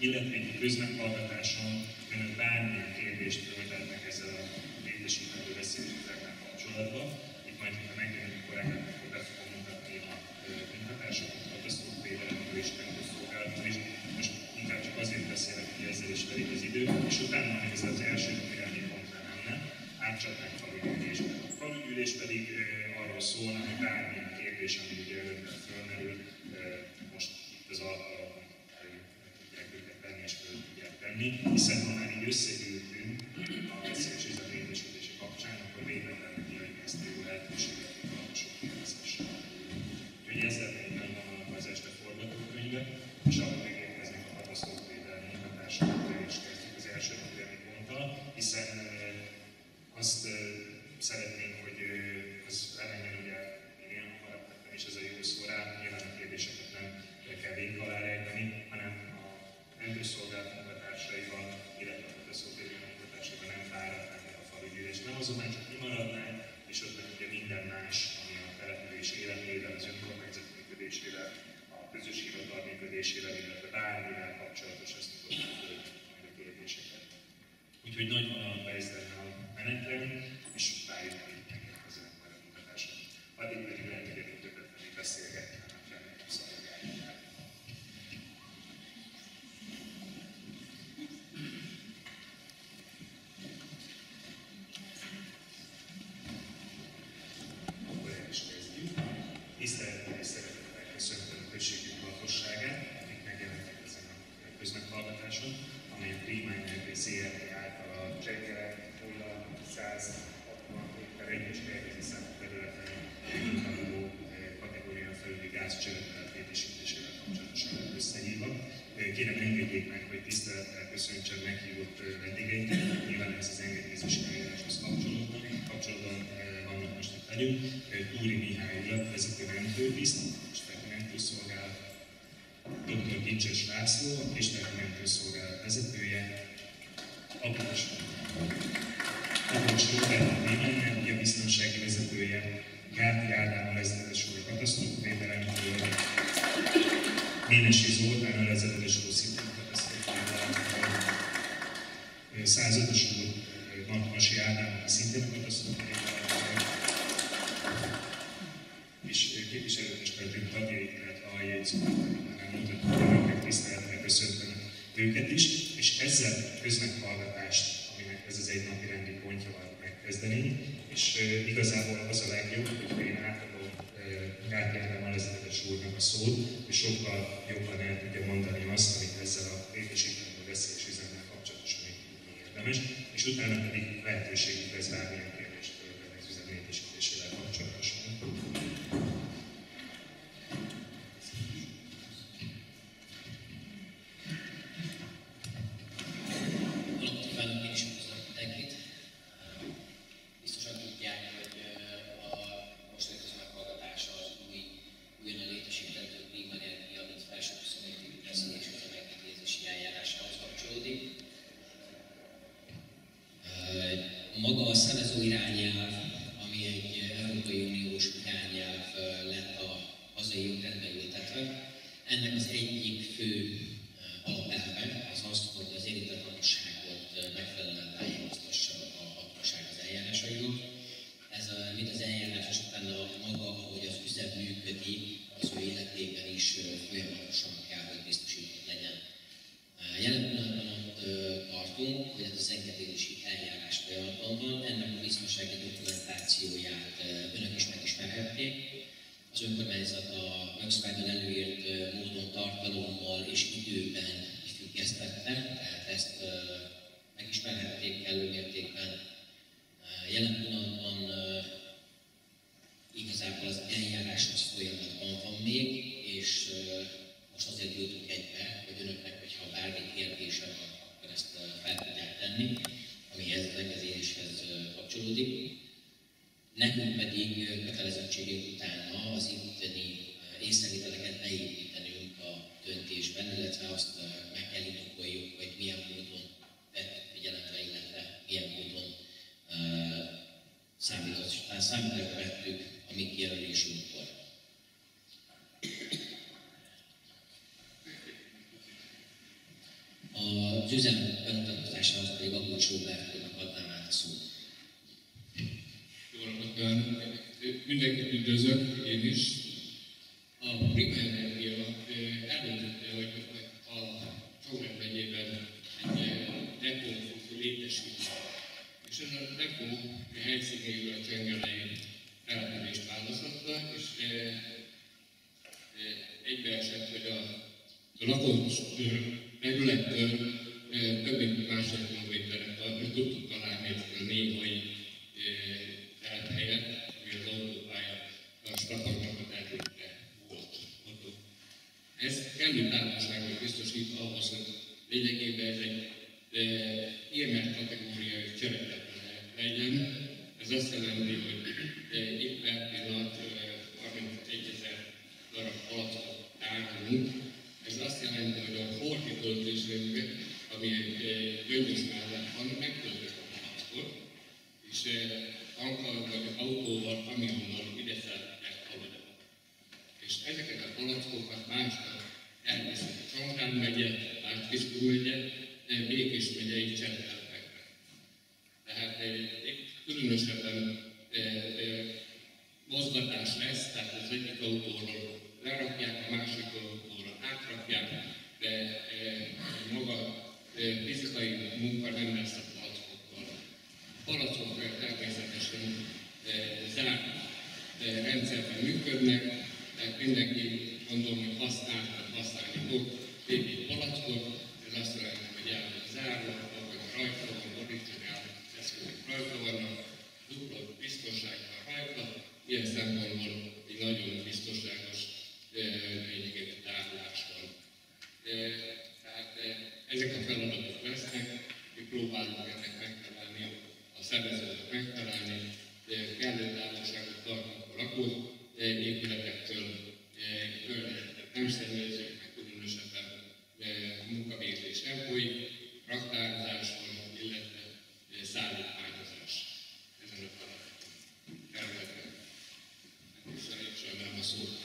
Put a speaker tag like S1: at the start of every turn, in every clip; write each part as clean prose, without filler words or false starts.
S1: illetve egy közmeghallgatáson önök bármilyen kérdést föltetnek ezzel a létesítendő veszélyhelyzettel kapcsolatban. Itt majd, ha megjelenik a kollégáknak, akkor be fogom mutatni a munkatársakat, a katasztrófavédelemről és rendőrszolgálatról is. Most inkább csak azért beszélek, hogy ezzel is telik az idő, és utána, ha ez az első napirendi pontra menne, átcsapnánk falügyülésbe. A falügyülés pedig arról szólna, hogy bármilyen kérdés, ami ugye önöknek fölmerül, most itt az alkalom, tudják őket tenni és föl tudják tenni, hiszen ha már így összegyűltünk a veszélyes üzletlétesítése kapcsán, akkor végre lenne kívánni ezt a jó lehetőséget, hogy alaposok kérdezhessen. Úgyhogy ezzel pedig megvan az este forgatókönyve, és ahogy megérkeznek a katasztrófavédelmi munkatársakkal, és kezdjük az első napirendi ponttal, hiszen azt szeretnénk, hogy az elmenjen ugye minél hamarabb, és ez a jó szó rá, nyilván a kérdéseket nem kell végig alá rejteni, hanem a rendőrszolgálat munkatársaival, illetve a katasztrófavédelmi munkatársaival nem fáradnánk el a falügyülés. Nem azonban csak kimaradnánk, és ott meg ugye minden más, ami a település életével, az önkormányzat működésével, a közös hivatal működésével, illetve bármivel kapcsolatos, ezt tudod majd a kérdéseket. Úgyhogy nagy vonalban ez lenne a menetrend, és várjuk, hogy megérkezzenek majd a munkatársak. Addig pedig lehet, hogy egy többet pedig beszélgetni, hanem felnek a szolgálják. Akkor el is kezdjük. Tisztelettel és szeretettel köszöntöm a községünk lakosságát, akik megjelentek ezen a közmeghallgatáson, amely a Klímánynervé ZRT által a Csekkere 0160/1-es tervezési számú területen nyilvánvaló kategórián felüli gázcsővelet létesítésével kapcsolatosan összehívva. Kérem, engedjék meg, hogy tisztelettel köszöntsem meghívott vendégeinket, nyilván ez az engedélyezési eljáráshoz kapcsolatban vannak most itt velünk. Túri Mihály urat, vezető mentőtiszt, Kistelki Mentőszolgálat, dr. Gincses László, a Kistelki Mentőszolgálat vezetője, Após Robert Némányer, a biztonsági vezetője, Gárdi Ádám a vezetés úr katasztrófavédelemtől, Ménesi Zoltán a vezetés úr szintén katasztrófavédelemtől, 105-ös úr Martmasi Ádám, aki szintén a katasztrófavédelemtől, és képviselőtestületünk tagjai, illetve a jegyzőket, már mutatjuk, hogy önöknek tisztelettel köszöntöm őket is, és ezzel a közmeghallgatást, aminek ez az egy napi rendi pontja van, megkezdeni, és igazából az a legjobb, hogy én átadom Gárdi Ádám alvezetes úrnak a szót, és sokkal jobban el tudja mondani azt, amit ezzel a létesítendő veszélyes üzemmel kapcsolatosan még tudni érdemes, és utána pedig lehetőségük lesz bármilyen kérdést föltenni az üzem létesítésével kapcsolatosan.
S2: Maga a szenező irányelv, ami egy Európai Uniós irányelv lett a hazai jogrendbe ültetve, ennek az egyik fő alapelve az az, hogy az érintett lakosságot megfelelően tájékoztassa a hatóság az eljárásairól. Ez mind az eljárás, és utána maga, ahogy az üzem működik, az ő életében is folyamatosan kell, hogy biztosított legyen. Jelen pillanatban ott tartunk, hogy ez az engedélyezési eljárás folyamatban van, ennek a biztonsági dokumentációját önök is megismerhették. Az önkormányzat a jogszabályban előírt módon, tartalommal és időben függesztette, tehát ezt megismerhették kellő mértékben. Jelen pillanatban igazából az eljárás az folyamatban van még, és most azért ültünk egybe, hogy önöknek, hogyha bármi kérdése van, akkor ezt fel tudják tenni, ami ez az engedélyezéshez kapcsolódik. Nekünk pedig kötelezettségünk utána az itteni észrevételeket beépítenünk a döntésben, illetve azt meg kell indokoljuk, hogy milyen módon vettük figyelembe, illetve milyen módon számításba vettük a mi kijelölésünkkor. az üzem bemutatkozásához pedig Agucs Róbertnek adnám át a szót.
S3: Jó napot kívánok! Mindenkit üdvözlök, én is. A Prima Energia eldöntötte, hogy a Csongrád megyében egy depót fog létesíteni. És ez a depó helyszínéről a Csengelei települést választotta, és egybeesett, hogy a lakott területtől több mint másfél kilométerre tudtuk találni a néhai telephelyet, ami az autópálya a Stafagnak a területe volt. Ez kellő távolságot biztosít ahhoz, hogy lényegében ez egy kiemelt kategóriai cserelet legyen. Ez azt jelenti, hogy itt per pillanat 31 000 darab palackot tárolunk. Ez azt jelenti, hogy a horti töltésünk, ami egy gyöngyös mellett van, megtöltött a palackot, és tankkal vagy autóval, kamionnal ide szállítják haza. És ezeket a palackokat másnap elviszik a Csongrád megye, Ács-Kiskun megye, Békés megyei cseretelepekre. Tehát itt különösebben mozgatás lesz, tehát az egyik autóról lerakják, a másik autóra átrakják, de maga fizikai munka nem lesz a palackokkal. A palackok természetesen zárt rendszerben működnek, tehát mindenki, mondom, hogy használni fog egy palackot, ez azt jelenti, hogy el van zárva, vagy rajta van, originál eszközök rajta vannak, dupla biztonsággal rajta, ilyen szempontból egy nagyon biztonságos lényegében tárolás van. Tehát ezek a feladatok lesznek, mi próbálunk ennek megfelelni, a szervezetnek megfelelni, kellő távolságot tartunk a lakó épületektől, környezetet nem szennyezünk, meg különösebben munkavégzés nem folyik, raktározás van, illetve szállítmányozás ezen a területen. Köszönjük, sajnálom a szót.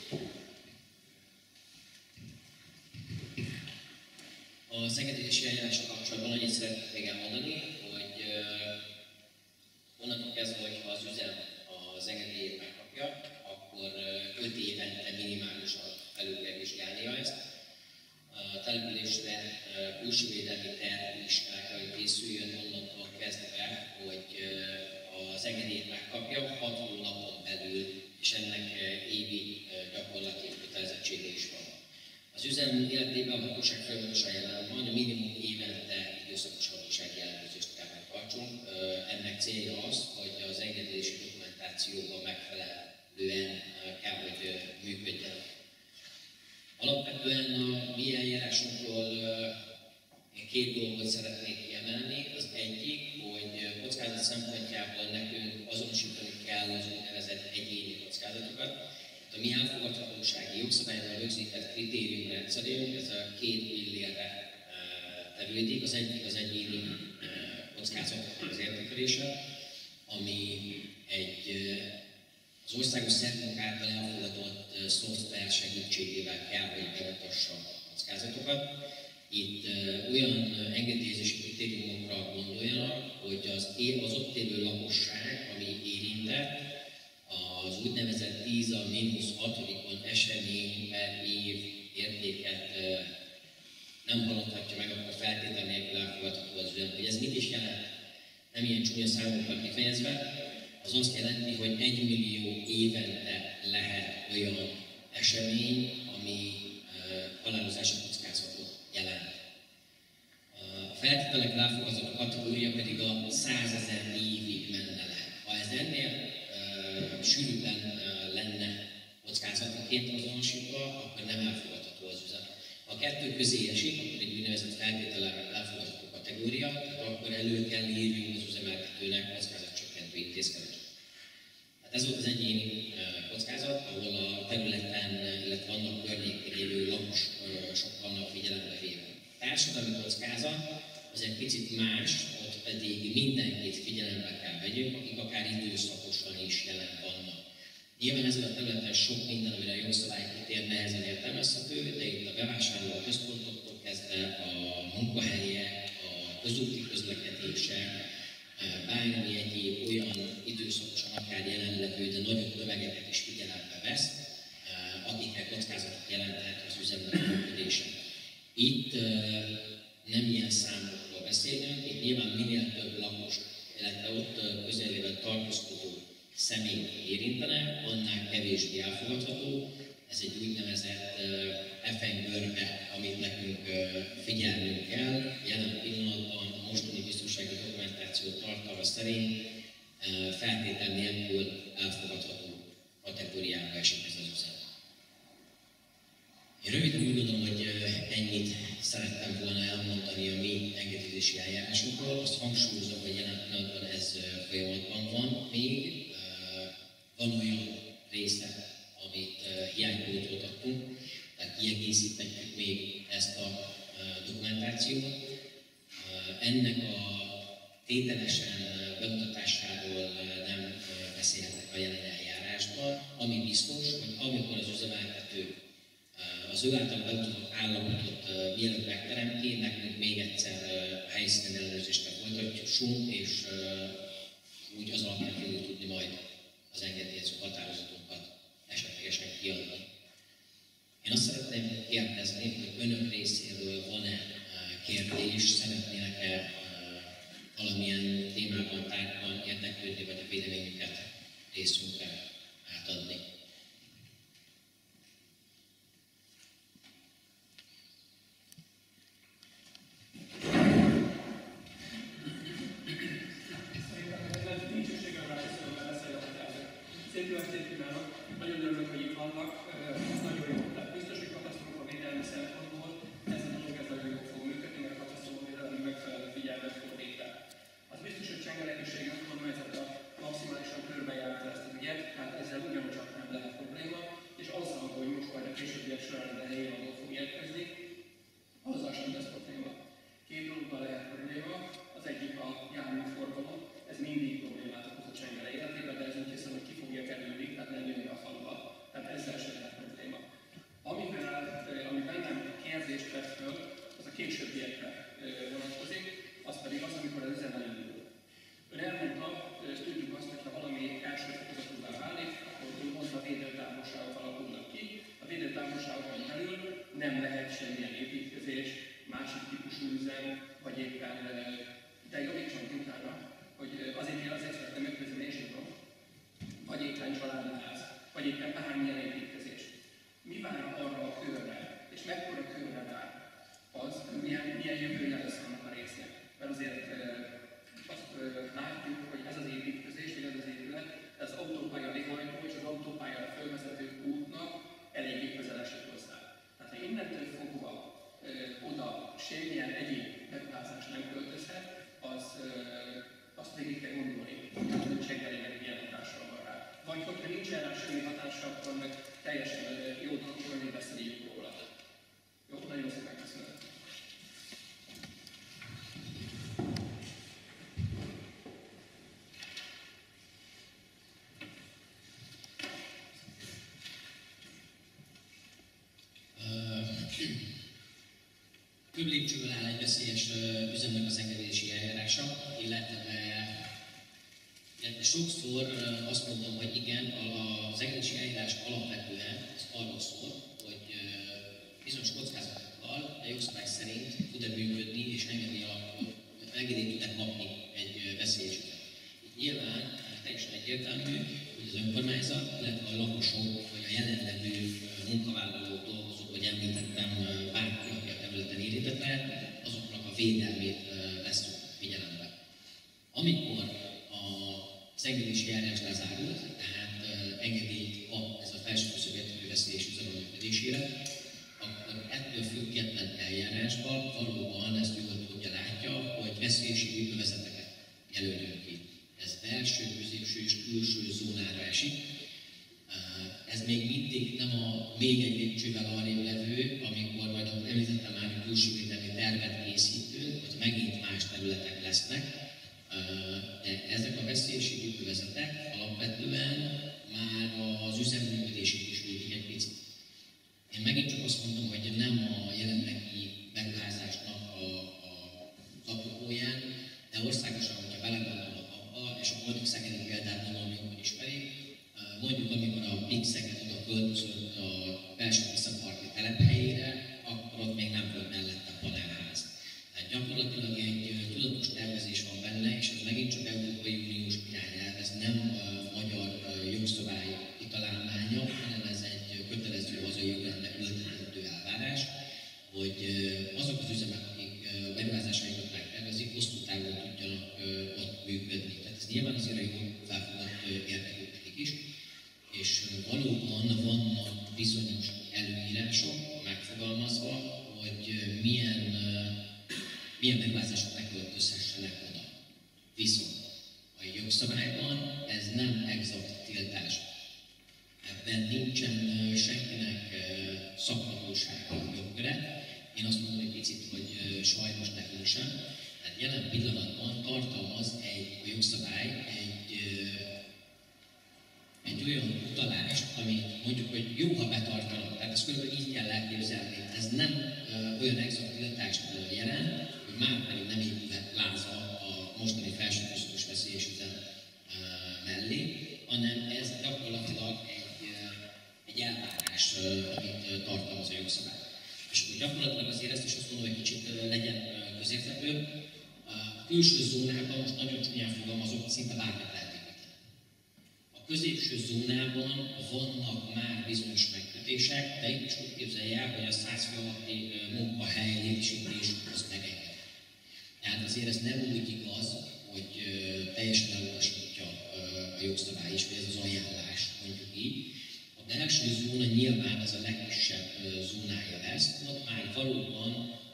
S2: Az engedélyezési eljárással kapcsolatban annyit szeretnék még elmondani, hogy onnantól kezdve, hogyha az üzem az engedélyét megkapja, akkor 5 évente minimálisan felül kell vizsgálnia ezt. A településre külső védelmi terv is el kell, hogy készüljön onnantól kezdve, hogy az engedélyét megkapja 6 hónapon belül, és ennek évi gyakorlati kötelezettsége is van. Az üzem életében a hatóság folyamatosan jelen van, minimum évente időszakos hatósági ellenőrzést kell megtartsunk. Ennek célja az, hogy az engedélyezési dokumentációban megfelelően kell, hogy működjen. Alapvetően a mi eljárásunkról én 2 dolgot szeretnék kiemelni. Az egyik, hogy kockázat szempontjából nekünk azonosítani kell az úgynevezett egyéni kockázatokat. A mi elfogadhatósági jogszabályban rögzített kritériumrendszerünk, ez a 2 pillérre tevődik. Az egyik az egyéni kockázatoknak az értékelése, ami az országos szervek által elfogadott szoftver segítségével kell, hogy bemutassa a kockázatokat. Itt olyan engedélyezési kritériumokra gondoljanak, hogy az ott élő lakosság, ami érintett, az úgynevezett 10⁻6 esemény per év értéket nem haladhatja meg, akkor feltétel nélkül elfogadható az üzem. Hogy ez mit is jelent? Nem ilyen csúnya számokkal kifejezve, az azt jelenti, hogy 1 millió évente lehet olyan esemény, ami halálozási kockázatot jelent. A feltételek elfogadható kategória pedig a 100 000 évig menne le. Ha ez ennél sűrűbben lenne kockázatként azonosítva, akkor nem elfogadható az üzem. Ha a 2 közé esik, akkor egy úgynevezett feltétellel elfogadható kategória, akkor elő kell írni az üzemeltetőnek kockázatcsökkentő intézkedést. Hát ez volt az egyéni kockázat, ahol a területen, illetve annak környékén élő lakosok vannak figyelembe véve. A társadalmi kockázat az egy picit más, ott pedig mindenkit figyelembe kell vegyünk, akik akár időszakosan is jelen vannak. Nyilván ezen a területen sok minden, amire a jogszabály kitér, nehezen értelmezhető, de itt a bevásárló központoktól kezdve a munkahelyek, közúti közlekedése, bármi egyéb olyan időszakosan akár jelenlevő, de nagyobb tömegeket is figyelembe vesz, akiknek kockázatot jelenthet az üzemnek a működése. Itt nem ilyen számokról beszélünk, itt nyilván minél több lakos, illetve ott közelében tartózkodó személy érintene, annál kevésbé elfogadható. Ez egy úgynevezett FN-görbe, amit nekünk figyelnünk kell. Jelen pillanatban a mostani biztonsági dokumentáció tartalma szerint feltétel nélkül elfogadható kategóriába esik ez az üzem. Én röviden úgy gondolom, hogy ennyit szerettem volna elmondani a mi engedélyezési eljárásokról. Azt hangsúlyozom, hogy jelen pillanatban ez folyamatban van még. Van olyan része, amit hiánypótoltattunk, tehát kiegészíthetjük még ezt a dokumentációt. Ennek a tételesen bemutatásáról nem beszélhetek a jelen eljárásban, ami biztos, hogy amikor az üzemeltető az ő által bemutatott állapotot mielőtt megteremti, nekünk még egyszer a helyszínen ellenőrzést folytatjuk, és úgy az alapján fogjuk tudni majd az engedélyező határozatunkat esetlegesen kiadni. Én azt szeretném kérdezni, hogy önök részéről van-e kérdés, szeretnének-e valamilyen témában, tárgyban érdeklődni, vagy a véleményüket részünkre átadni.
S4: Nagyon örülök, hogy itt vannak, nagyon jó. Tehát biztos, hogy katasztrófa védelmi szempontból ez a dolog nagyon jól fog működni, mert katasztrófa védelmi megfelelő figyelmet fordít rá. Az biztos, hogy Csengerekiség önkormányzata maximálisan körbejárta ezt az ügyet, tehát ezzel ugyancsak nem lehet probléma, és azzal, hogy most majd a későbbiek során a helyén adó fog érkezni, azzal sem lesz probléma. Két dologgal lehet probléma, az egyik a járműforgalom, ez mindig problémát okoz a Csengere életében, de ez úgy hiszem, hogy ki fogja kerülni, tehát nem jönni a faluba. Tehát ezzel sem lehet probléma. Amiben nem kérdést vett föl, az a későbbiekre vonatkozik, az pedig az, amikor az üzem elindul. Ön elmondta, tudjuk azt, hogy ha valami első fokozatúvá válik, akkor úgymond védőtávolságok alakulnak ki. A védőtávolságokon belül nem lehet semmilyen építkezés, másik típusú üzem, vagy éppen, de javítson utána, hogy azért szeretném megközölni, és tudom, vagy éppen családház, vagy éppen bármilyen építkezés. Mi vár arra a körre, és mekkora körre vár az, milyen jövője lesz annak a résznek? Mert azért azt látjuk, hogy ez az építkezés, vagy ez az épület, az autópálya véghajtó és az autópályára fölvezető útnak eléggé közel esik hozzá. Tehát ha innentől fogva oda semmilyen egyéb beruházás nem költözhet, azt végig kell gondolni, hogy Csengerének milyen hatással van rá. Vagy hogyha nincs rá semmi hatása, akkor meg teljesen jó dolog, hogy beszéljük róla. Jó, nagyon szépen köszönöm.
S2: Több lépcsőből áll egy veszélyes üzemnek az engedélyezési eljárása, illetve sokszor azt mondom, hogy igen, az engedélyezési eljárás alapvetően arról szól, hogy bizonyos kockázatokkal a jogszabály szerint tud-e működni és engedélyt tud-e kapni egy veszélyes üzem. Nyilván teljesen egyértelmű, hogy az önkormányzat, illetve a lakosok, vagy a jelenlevő munkavállalók, dolgozók, vagy említettem bárki, aki a területen érintett lehet, azoknak a védelmét veszünk figyelembe. Amikor az engedélyezési eljárás lezárult, tehát engedélyt kap ez a felső küszöbértékű veszélyes üzem működésére, akkor ettől független eljárásban valóban ezt jól tudja látja, hogy veszélyességű övezeteket jelölünk ki. Ez belső, középső és külső zónára esik. Ez még mindig nem a még egy lépcsővel arrébb levő, amikor majd említettem már, hogy külső védelmi tervet készítünk, hogy megint más területek lesznek. De ezek a veszélyességű övezetek alapvetően már az üzemműködését is ütik egy picit. Én megint csak azt mondom, hogy nem a jelenlegi beruházásnak az apropóján, Gyakorlatilag egy tudatos tervezés van benne, és ez megint csak Európai Uniós irányelv, ez nem magyar jogszabály kitalálmánya, hanem ez egy kötelező hazai jogrendbe ültetendő elvárás, hogy azok az üzemek, akik beruházásaikat megtervezik, hosszú távon tudjanak ott működni. Tehát ez nyilván azért a jól felfogott érdekük nekik is, és valóban vannak bizonyos előírások megfogalmazva, hogy milyen beruházások ne költözhessenek oda. Viszont a jogszabályban ez nem exakt tiltás. Ebben nincsen senkinek szakhatósági jogköre. Én azt mondom egy picit, hogy sajnos nekünk sem. Tehát jelen pillanatban tartalmaz a jogszabály egy olyan utalást, amit mondjuk, hogy jó, ha betartanak. Tehát ezt körülbelül így kell elképzelni. Ez nem olyan exakt tiltást jelent, hogy már pedig nem épülhet láza a mostani felsőközös veszélyes üzem mellé, hanem ez gyakorlatilag egy elvárás, amit tartalmaz a jogszabály. És akkor gyakorlatilag azért ezt is azt mondom, hogy kicsit legyen közérthető. A külső zónában, most nagyon csúnyán fogalmazok, szinte bármit lehet építeni. A középső zónában vannak már bizonyos megkötések, de itt is úgy képzelje el, hogy a 100 fő alatti munkahely létesítés az megengedett. Tehát azért ez nem úgy igaz, hogy teljesen elutasítja a jogszabály is, vagy ez az ajánlás, mondjuk így. A belső zóna nyilván ez a legkisebb zónája lesz, ott már valóban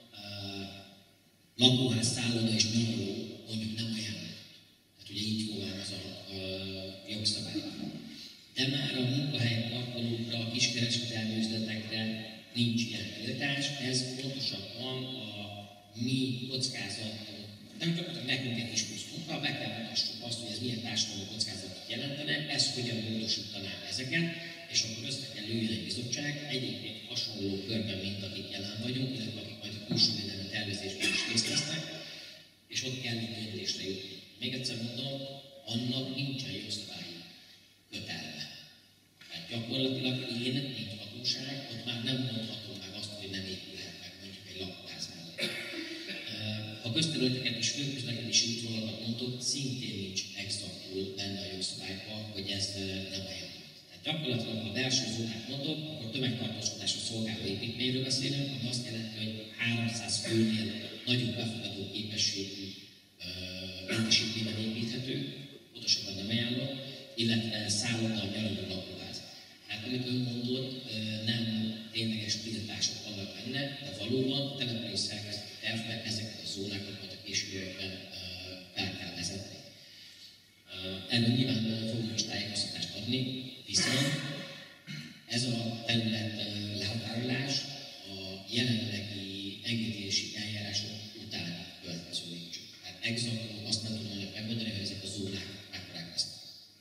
S2: lakóház, szálloda és nyaraló mondjuk nem ajánlott. Tehát ugye így fogalmaz a jogszabály. De már a munkahely parkolókra, a kiskereskedelmi üzletekre nincs ilyen tiltás, ez pontosabban a mi kockázatunk. Nem gyakorlatilag nekünk egy kis pluszunk, ha be kell mutassuk azt, hogy ez milyen társadalmi kockázatot jelentene, ez hogyan módosítaná ezeket, és akkor össze kell üljön egy bizottság, egyébként hasonló körben, mint akik jelen vagyunk, illetve akik majd a külső védelmi tervezésben is részt vesznek, és ott kell egy döntésre jutni. Még egyszer mondom, annak nincsen jogszabályi kötelme. Tehát gyakorlatilag én, mint hatóság, ott már nem mondhatom meg azt, hogy nem épülhet meg mondjuk egy lakóház mellett. Ha közterületeket és főközlekedési útvonalakat mondok, szintén nincs exaktul benne a jogszabályban, hogy ez nem ajánlott. Tehát gyakorlatilag, ha a belső zónát mondok, akkor tömegtartózkodásra szolgáló építményről beszélünk, ami azt jelenti, hogy 300 főnél nagyobb befogadó képességű létesítményben építhető, pontosabban nem ajánlott, illetve szálloda, nyaraló lakóház. Hát amit ön mondott, nem tényleges tiltások vannak benne, de valóban a település szerkezeti tervben ezeket a zónákat majd a későbbiekben fel kell vezetni. Erről nyilván fogunk is tájékoztatást adni, viszont ez a terület lehatárolás a jelenlegi engedélyezési eljárások után következő lépcső. Tehát exaktul azt nem tudom megmondani, hogy ezek a zónák mekkorák lesznek.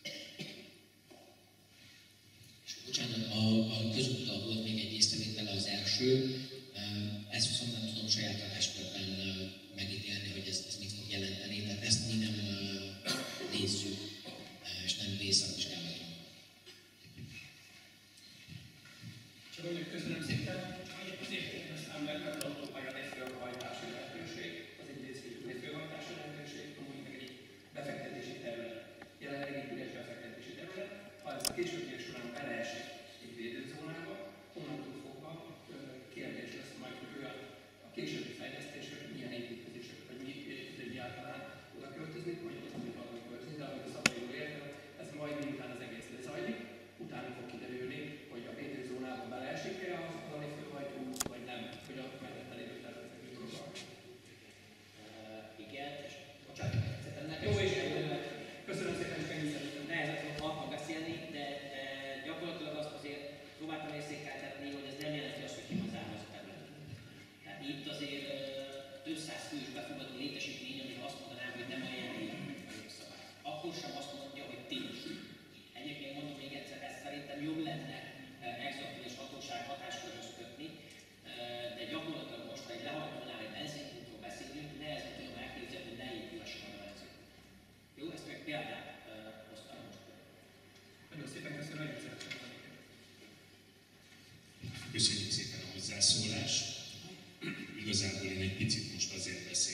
S2: És bocsánat, a közúttal volt még egy észrevétele az első, ezt viszont nem tudom saját hatáskörben megítélni, hogy ez mit fog jelenteni, tehát ezt mi nem nézzük, és nem része a vizsgálaton.
S4: Csak mondjuk köszönöm szépen, azért aztán meg az autópályán egy fölhajtási lehetőség, az intézményű egy fölhajtási lehetőség, amúgy meg egy befektetési terület, jelenleg egy üres befektetési terület. Ha ez a későbbiek során beleesik egy védőzónába, onnantól fogva kérdés lesz majd, hogy olyan a későbbi fejlesztések, milyen építkezések, vagy mi egyáltalán oda költözni, vagy ott tudni valami költözni, de ahogy a szabály jól értem, ez majd miután az egész lezajlik, utána fog kiderülni, hogy a védőzónába beleesik-e az valami főhajtó, vagy nem, hogy a mellette lévő területek próbál.
S5: Igen, és
S4: Bocsánat, jó és köszönöm szépen, hogy ennyit szeretném.
S5: nehezen tudom halkan beszélni, de gyakorlatilag azt azért próbáltam érzékeltetni, hogy ez nem jelenti azt, hogy kimazálva az a terület. Tehát itt azért több száz fős befogadó létesítmény, amire azt mondanám, hogy nem ajánlja a jogszabály. Akkor sem azt mondja, hogy tilos. Egyébként mondom még egyszer, ez szerintem jobb lenne exaktul és hatóság hatáskörhöz kötni, de gyakorlatilag most, ha egy lehajtónál egy benzinkútról beszélünk, nehezen tudom elképzelni, hogy ne épülhessen a benzinkút. Jó, ezt meg példát hoztam most.
S4: Nagyon szépen köszönöm, hogy szeretném.
S1: Köszönjük szépen a hozzászólást. Igazából én egy picit most azért beszélek,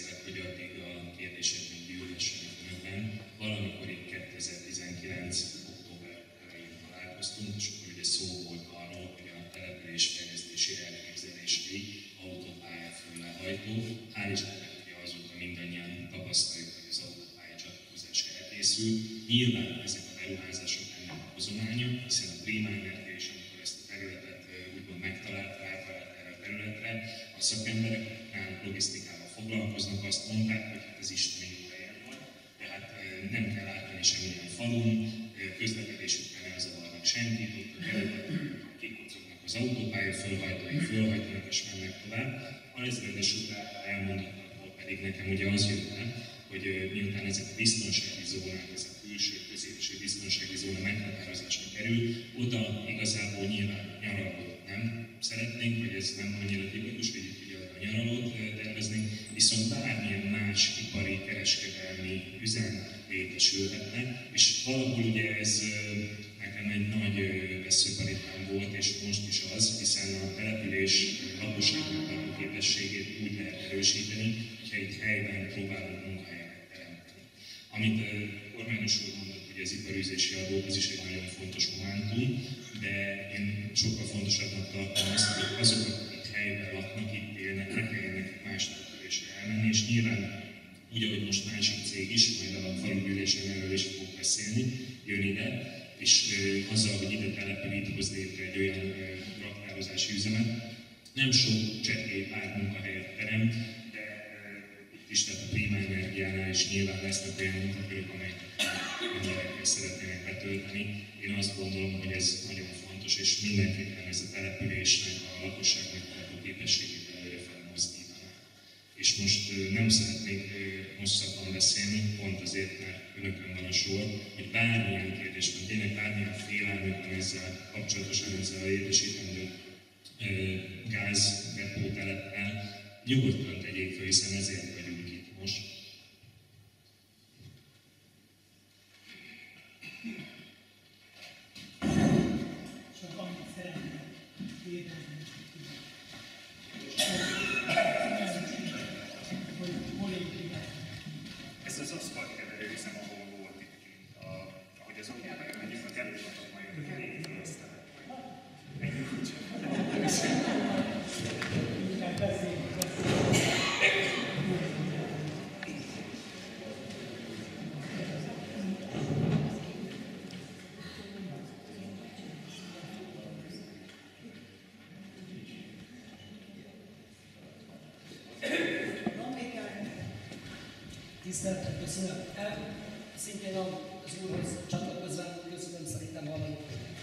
S1: készül. Nyilván ezek a beruházások ennek hozománya, hiszen a Prima Energia is, amikor ezt a területet úgymond megtalálta, átállt erre a területre, a szakemberek, akik náluk logisztikával foglalkoznak, azt mondták, hogy hát ez isteni helyen van, tehát nem kell átmenni semmilyen falun, közlekedésükkel nem zavarnak senkit, ott a területet kikocognak az autópálya fölhajtói, fölhajtanak és mennek tovább. A ezredes után elmondottakból pedig nekem ugye az jött le, hogy miután ezek a biztonsági zónák, ez a külső középső biztonsági zóna meghatározásra kerül, oda igazából nyilván nyaralót nem szeretnénk, vagy ez nem annyira tipikus, hogy itt ugye a nyaralót terveznénk, viszont bármilyen más ipari, kereskedelmi üzem létesülhetne, és valahol ugye ez nekem egy nagy veszőparipám volt, és most is az, hiszen a település lakosságnak képességét úgy lehet erősíteni, hogyha egy helyben próbálunk munkahelyeket teremteni. Amit kormányos úr mondott, hogy az iparűzési adó, az is egy nagyon fontos momentum, de én sokkal fontosabbnak tartom azt, hogy azok, akik helyben laknak, itt élnek, ne kelljenek más településre elmenni, és nyilván úgy, ahogy most másik cég is, majd a falugyűlésen erről is fogunk beszélni, jön ide, és azzal, hogy ide települ, itt hoz létre egy olyan raktározási üzemet, nem sok csekély pár munkahelyet teremt, de itt is, tehát a Prima Energiánál is nyilván lesznek olyan munkakörök, amelyeket emberekkel szeretnének betölteni. Én azt gondolom, hogy ez nagyon fontos, és mindenképpen ez a településnek, a lakosságnak a képességét előrefele mozdítaná. És most nem szeretnék hosszabban beszélni, pont azért, mert önökön van a sor, hogy bármilyen kérdés van, tényleg bármilyen félelmük van ezzel kapcsolatosan, ezzel a létesítendő gázdepóteleppel, nyugodtan tegyék fel, hiszen ezért vagyunk itt most.
S6: Csak annyit szeretném kérdezni, hogy hol épülhet.
S1: Ez az aszfaltkeverő üzem, ahol volt itt kint, ahogy az autópályán megyünk, a kerülhetek majd a kerékről, aztán menjünk úgy.
S6: Tiszteltem, köszönöm. Szintén az úrhoz csatlakozva, köszönöm, szerintem valami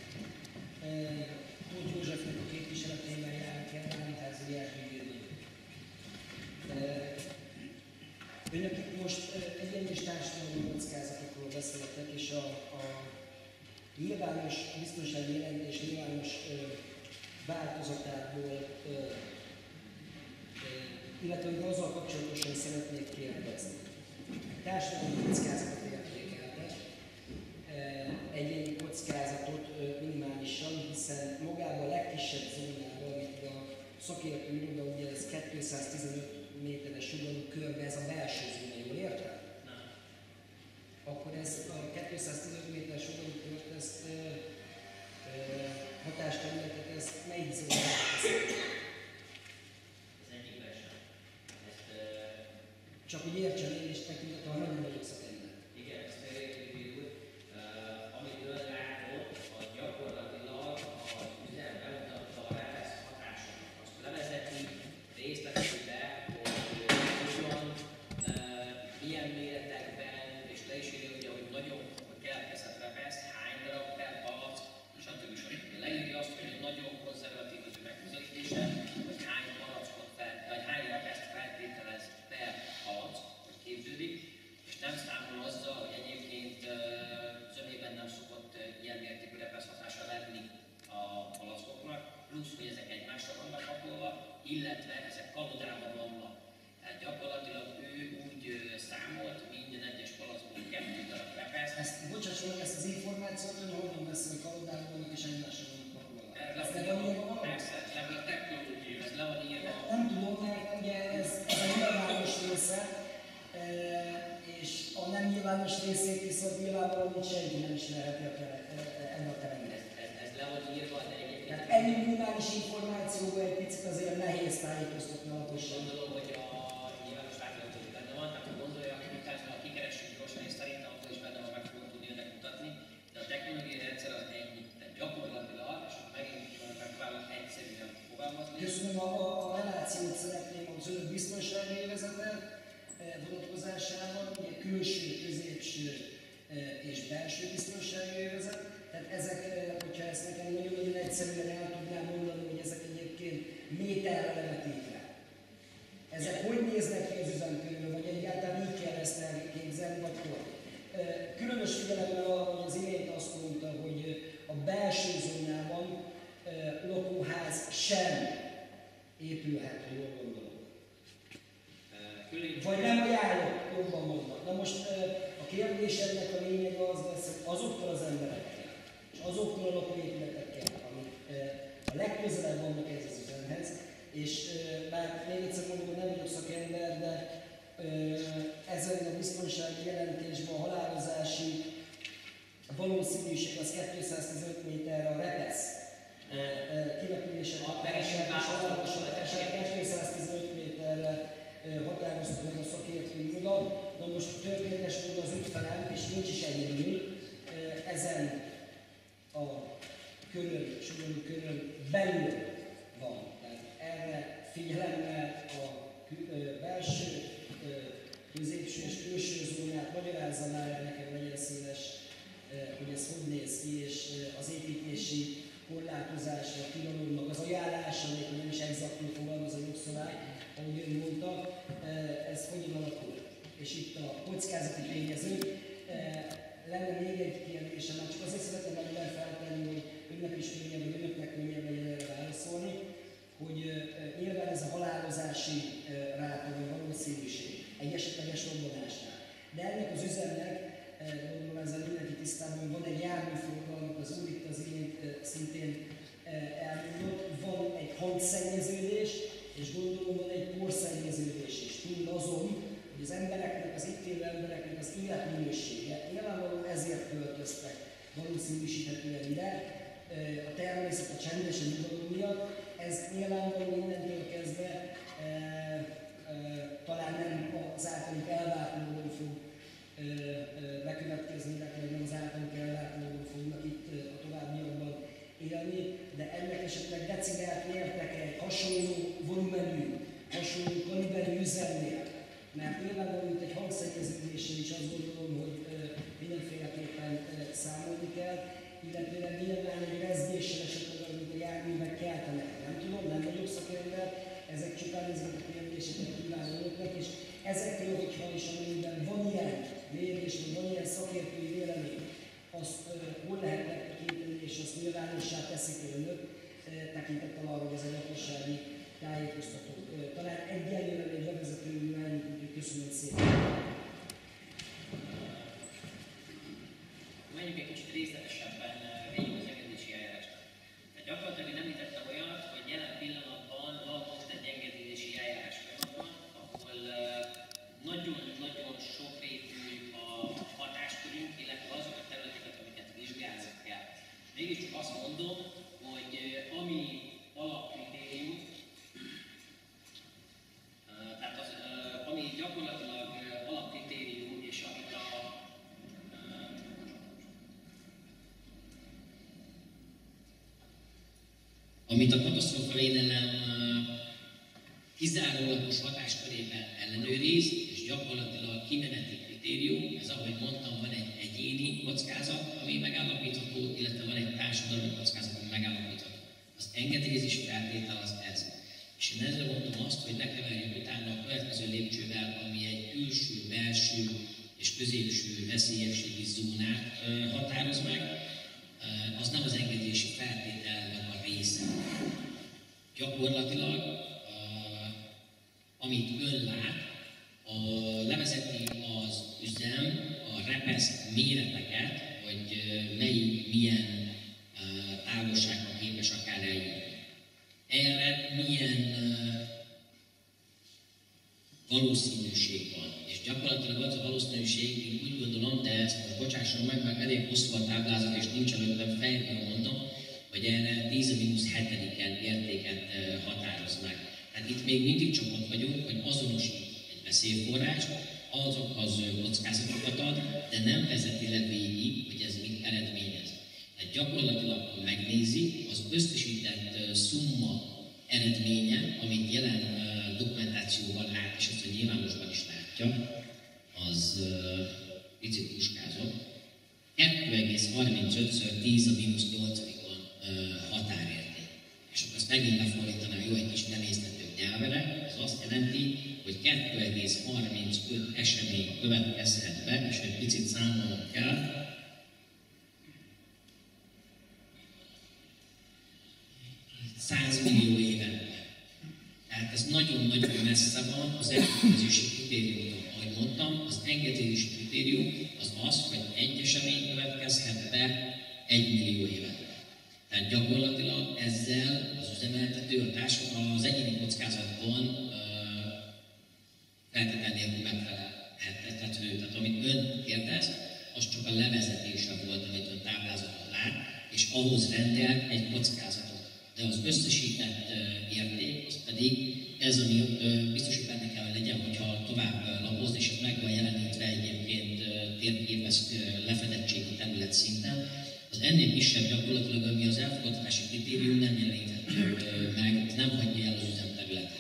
S6: Tóth Józsefnek a képviseletében jár kell állítászni elhívni. Önök itt most egyenes társadalmi kockázatokról beszéltek, és a nyilvános biztonsági jelentés nyilvános változatából, illetve hogy azzal kapcsolatosan szeretnék kérdezni. Társadalmi kockázatot értékeltek, egyéni kockázatot minimálisan, hiszen magában a legkisebb zónában, amit a szakértő iroda, ugye ez 215 méteres sugarú körbe, ez a belső zóna, jól értem?
S5: Nem.
S6: Akkor ez a 215 méteres sugarú kört, ezt hatásterületet, ezt melyik zónában teszik?
S5: Az egyikben sem. Ezt,
S6: Csak hogy értsen én is tekintettel, ha nagyon vagyok szakember.
S5: igen, ezt elérjük, amit ön látott, az gyakorlatilag az üzem bemutatta a repesz hatásoknak. Azt levezeti részleteibe, hogy hogyan, milyen méretekben, és le is írja, ugye, hogy nagyon keletkezett repesz, hány darab per palack, stb. Leírja azt, hogy egy nagyon konzervatív az ő megközelítése, hogy hány palackot vagy hány repeszt feltételez per palack, hogy képződik, és nem számol azzal, hogy egyébként zömében nem szokott ilyen mértékű repesz hatása lenni a palackoknak, plusz, hogy ezek egymásra vannak pakolva, illetve ezek kalodában vannak. Tehát gyakorlatilag ő úgy számolt minden egyes palackból 2 darab repesz.
S6: Bocsásson meg, ezt az információt ön honnan veszi, hogy kalodában vannak és egymásra vannak pakolva?
S5: Ez le van írva valami? Persze, a technológia, ez le van írva.
S6: Nem tudom, mert ugye ez a nyilvános része, és a nem nyilvános részét viszont nyilvánvalóan hogy senki nem ismerheti ebben a teremben.
S5: Ez le van írva, de egyébként...
S6: Tehát ennyi minimális információban egy picit azért nehéz tájékoztatni a lakosságot.
S5: Gondolom, hogy a nyilvános változatok is benne van, tehát ha gondolja, hogy utána kikeresünk gyorsan, és szerintem akkor is benne van meg
S6: Tehát ezek, hogyha ezt nekem nagyon-nagyon egyszerűen el tudnám mondani, hogy ezek egyébként méterre levetítve. Ezek hogy néznek ki az üzemkörül, vagy egyáltalán így kell ezt elképzelni, vagy hogy? Különös figyelemmel arra, hogy az imént azt mondta, hogy a belső zónában lakóház sem épülhet, ha jól gondolom. Vagy nem ajánlok, jobban mondva. Na most a kérdésednek a lényege az lesz, hogy azokkal az emberekkel, és azokkal a lakóépületekkel, amik a legközelebb vannak ez az üzemhez, és bár még egyszer mondom, hogy nem vagyok szakember, de ezen a biztonsági jelentésben a halálozási valószínűség az 215 méterre a repesz kilapülések hatását, és halálozási 215 méterre határozta meg a szakértői oda. Na most történetes módon az ügyfelem, és nincs is egyedül, ezen a körön, sugalló körön belül van. Tehát erre figyelemmel a belső, középső és külső zónát magyarázza már, nekem legyen szíves, hogy ez hogy néz ki, és az építési korlátozásra, a tilalomnak az ajánlása, még nem is exaktul fogalmaz a jogszabály, ahogy ön mondta, ez hogyan alakul. És itt a kockázati tényezők. Lenne még egy kérdésem, már csak azért szeretném ebben feltenni, hogy önnek is könnyebb, vagy önöknek könnyebb legyen erre válaszolni, hogy nyilván ez a halálozási ráta, vagy valószínűség egy esetleges robbanásnál. De ennek az üzemnek, gondolom ezzel mindenki tisztában, van egy járműforgalmak, az úr itt az imént szintén elmondott, van egy hangszennyeződés, és gondolom van egy porszennyeződés is. Túl azon, hogy az embereknek, az itt élő embereknek az életminősége, nyilvánvalóan ezért költöztek valószínűsíthetően ide, a természet, a csendes nyugalom miatt, ez nyilvánvalóan innentől kezdve talán nem az általunk elvárt módon fog bekövetkezni, illetve nem az általunk elvárt módon fognak itt a továbbiakban élni, de ennek esetleg decibelt mértek egy hasonló volumenű, hasonló kaliberű üzemnél, mert nyilvánvalóan itt egy hangszennyeződéssel is azt gondolom, hogy mindenféleképpen számolni kell, illetve nyilván egy rezgéssel esetleg, amit a járművek keltenek. Nem tudom, nem vagyok szakember, ezek csupán ezeket a kérdéseket kívánom önöknek, és ezekről, hogyha is amennyiben van ilyen mérés, vagy van ilyen szakértői vélemény, azt hol lehet megtekinteni, és azt nyilvánossá teszik önök, tekintettel arra, hogy ez a lakossági tájékoztató. Talán egyelőre még bevezetőül elnök, úgyhogy köszönöm szépen.
S5: Menjünk egy kicsit részletesebben végig az engedési eljárást. Tehát gyakorlatilag én említettem olyat, hogy jelen pillanatban van most egy engedélyezési eljárás folyamatban, ahol nagyon-nagyon sokrétű a hatáskörünk, illetve azok a területeket, amiket vizsgálni kell. Mégiscsak azt mondom, hogy ami alapkritérium, tehát az, ami gyakorlatilag alapkritérium, és amit
S2: amit a katasztrófavédelem kizárólagos hatáskörében ellenőriz, és gyakorlatilag kimeneti kritérium, ez ahogy mondtam, van egy egyéni kockázat, ami megállapítható, illetve van egy társadalmi kockázat, ami megállapítható. Az engedélyezés feltétel az ez. És én ezzel mondom azt, hogy ne keverjük utána a következő lépcsővel, ami egy külső, belső és középső veszélyességi zónát határoz meg, az nem az engedélyezési feltételnek a része. Gyakorlatilag, amit ön lát, levezeti az üzem a repesz méreteket, hogy milyen távolságra képes akár eljutni. Erre milyen valószínűség van. És gyakorlatilag az a valószínűség, én úgy gondolom, de ezt most bocsásson meg, mert elég hosszú a táblázat, és nincs előttem fejből mondom, hogy erre 10⁻7 értéket határoz meg. Tehát itt még mindig csak ott vagyunk, hogy azonosít egy veszélyforrást, azokhoz kockázatokat ad, de nem vezeti le végig, hogy ez mit eredményez. Tehát gyakorlatilag, ha megnézi, az összesített szumma eredménye, amit jelen dokumentációban lát, és azt a nyilvánosban is látja, az picit puskázott, 2,35 5x10 a -8-on határérték. És akkor azt megint lefordítanám jó egy kis nevéztetőbb nyelvre, ez azt jelenti, hogy 2,35 esemény következhet be, és egy picit számolnom kell. $100 millió évente. Tehát ez nagyon-nagyon messze van az engedélyezési kritériumtól. Ahogy mondtam, az engedélyezési kritérium az, hogy egy esemény következhet be 1 millió évente. Tehát gyakorlatilag ezzel az üzemeltető az egyéni kockázatban feltétel nélkül megfelelhető. Tehát amit ön kérdez, az csak a levezetése volt, amit ön táblázaton lát, és ahhoz rendelt egy kockázatot. De az összesített érték, az pedig ez, ami biztos, hogy benne kell, hogy legyen, hogyha tovább lapoz, és ez meg van jelenítve egyébként térképes lefedettségi terület szinten, az ennél kisebb gyakorlatilag, ami az elfogadtatási kritérium nem jeleníthető meg, nem hagyja el az üzemterületet.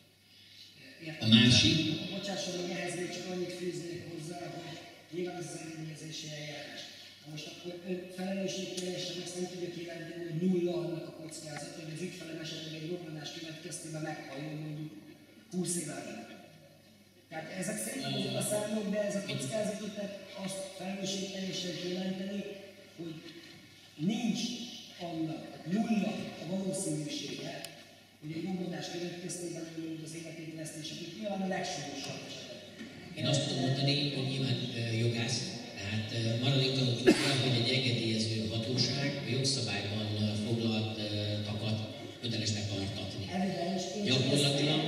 S2: A másik...
S6: Bocsásson, hogy ehhez még csak annyit fűznék hozzá, hogy nyilván ez az engedélyezési eljárás. Most akkor felelősségteljesen ezt nem tudja kijelenteni, hogy nulla annak a kockázat, hogy az ügyfelem esetleg egy robbanás következtében meghajol mondjuk 20 év előtt. Tehát ezek szerint azok a számok, de ez a kockázatot, tehát azt felelősségteljesen kijelenteni, hogy nincs annak, nulla a valószínűsége, hogy egy robbanás következtében előtt az életét vesztés, akik nyilván a legsúlyosabb esetek.
S2: Én azt tudom mondani, hogy nyilván jogász, tehát maradéktalanul tudja, hogy egy engedélyező hatóság a jogszabályban foglaltakat kötelesnek tartatni. Gyakorlatilag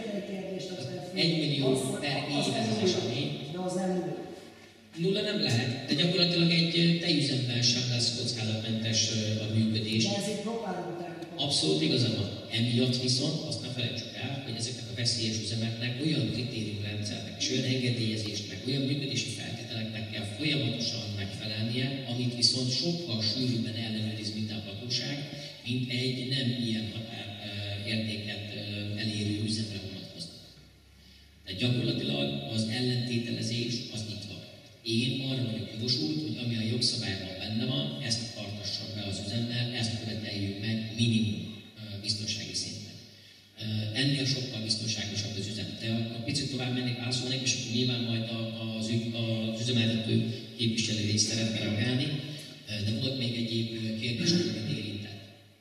S2: 1 millió per év ez az esemény.
S6: De az nem nulla.
S2: Nulla nem lehet, de gyakorlatilag egy tejüzemben sem lesz kockázatmentes a működés.
S6: De ez egy propáló.
S2: Abszolút igazad van. Emiatt viszont azt ne felejtsük el, hogy ezeknek a veszélyes üzemeknek olyan kritériumrendszernek és olyan engedélyezésnek, olyan működési feltételeknek kell folyamatosan megfelelnie, amit viszont sokkal sűrűbben ellenőriz minden hatóság, mint egy nem ilyen határértéket elérő üzemre vonatkoznak. Tehát gyakorlatilag az ellentételezés az itt van. Én arra vagyok jogosult, hogy ami a jogszabályban benne van, ezt tartassam be az üzemmel, ezt követeljük meg minimum biztonsági szinten. Ennél sokkal biztonságosabb az üzem. De akkor picit tovább mennék, válaszolnék, és akkor nyilván majd az üzemeltető képviselőre is szeretne reagálni. De volt még egyéb kérdés, amit érintett.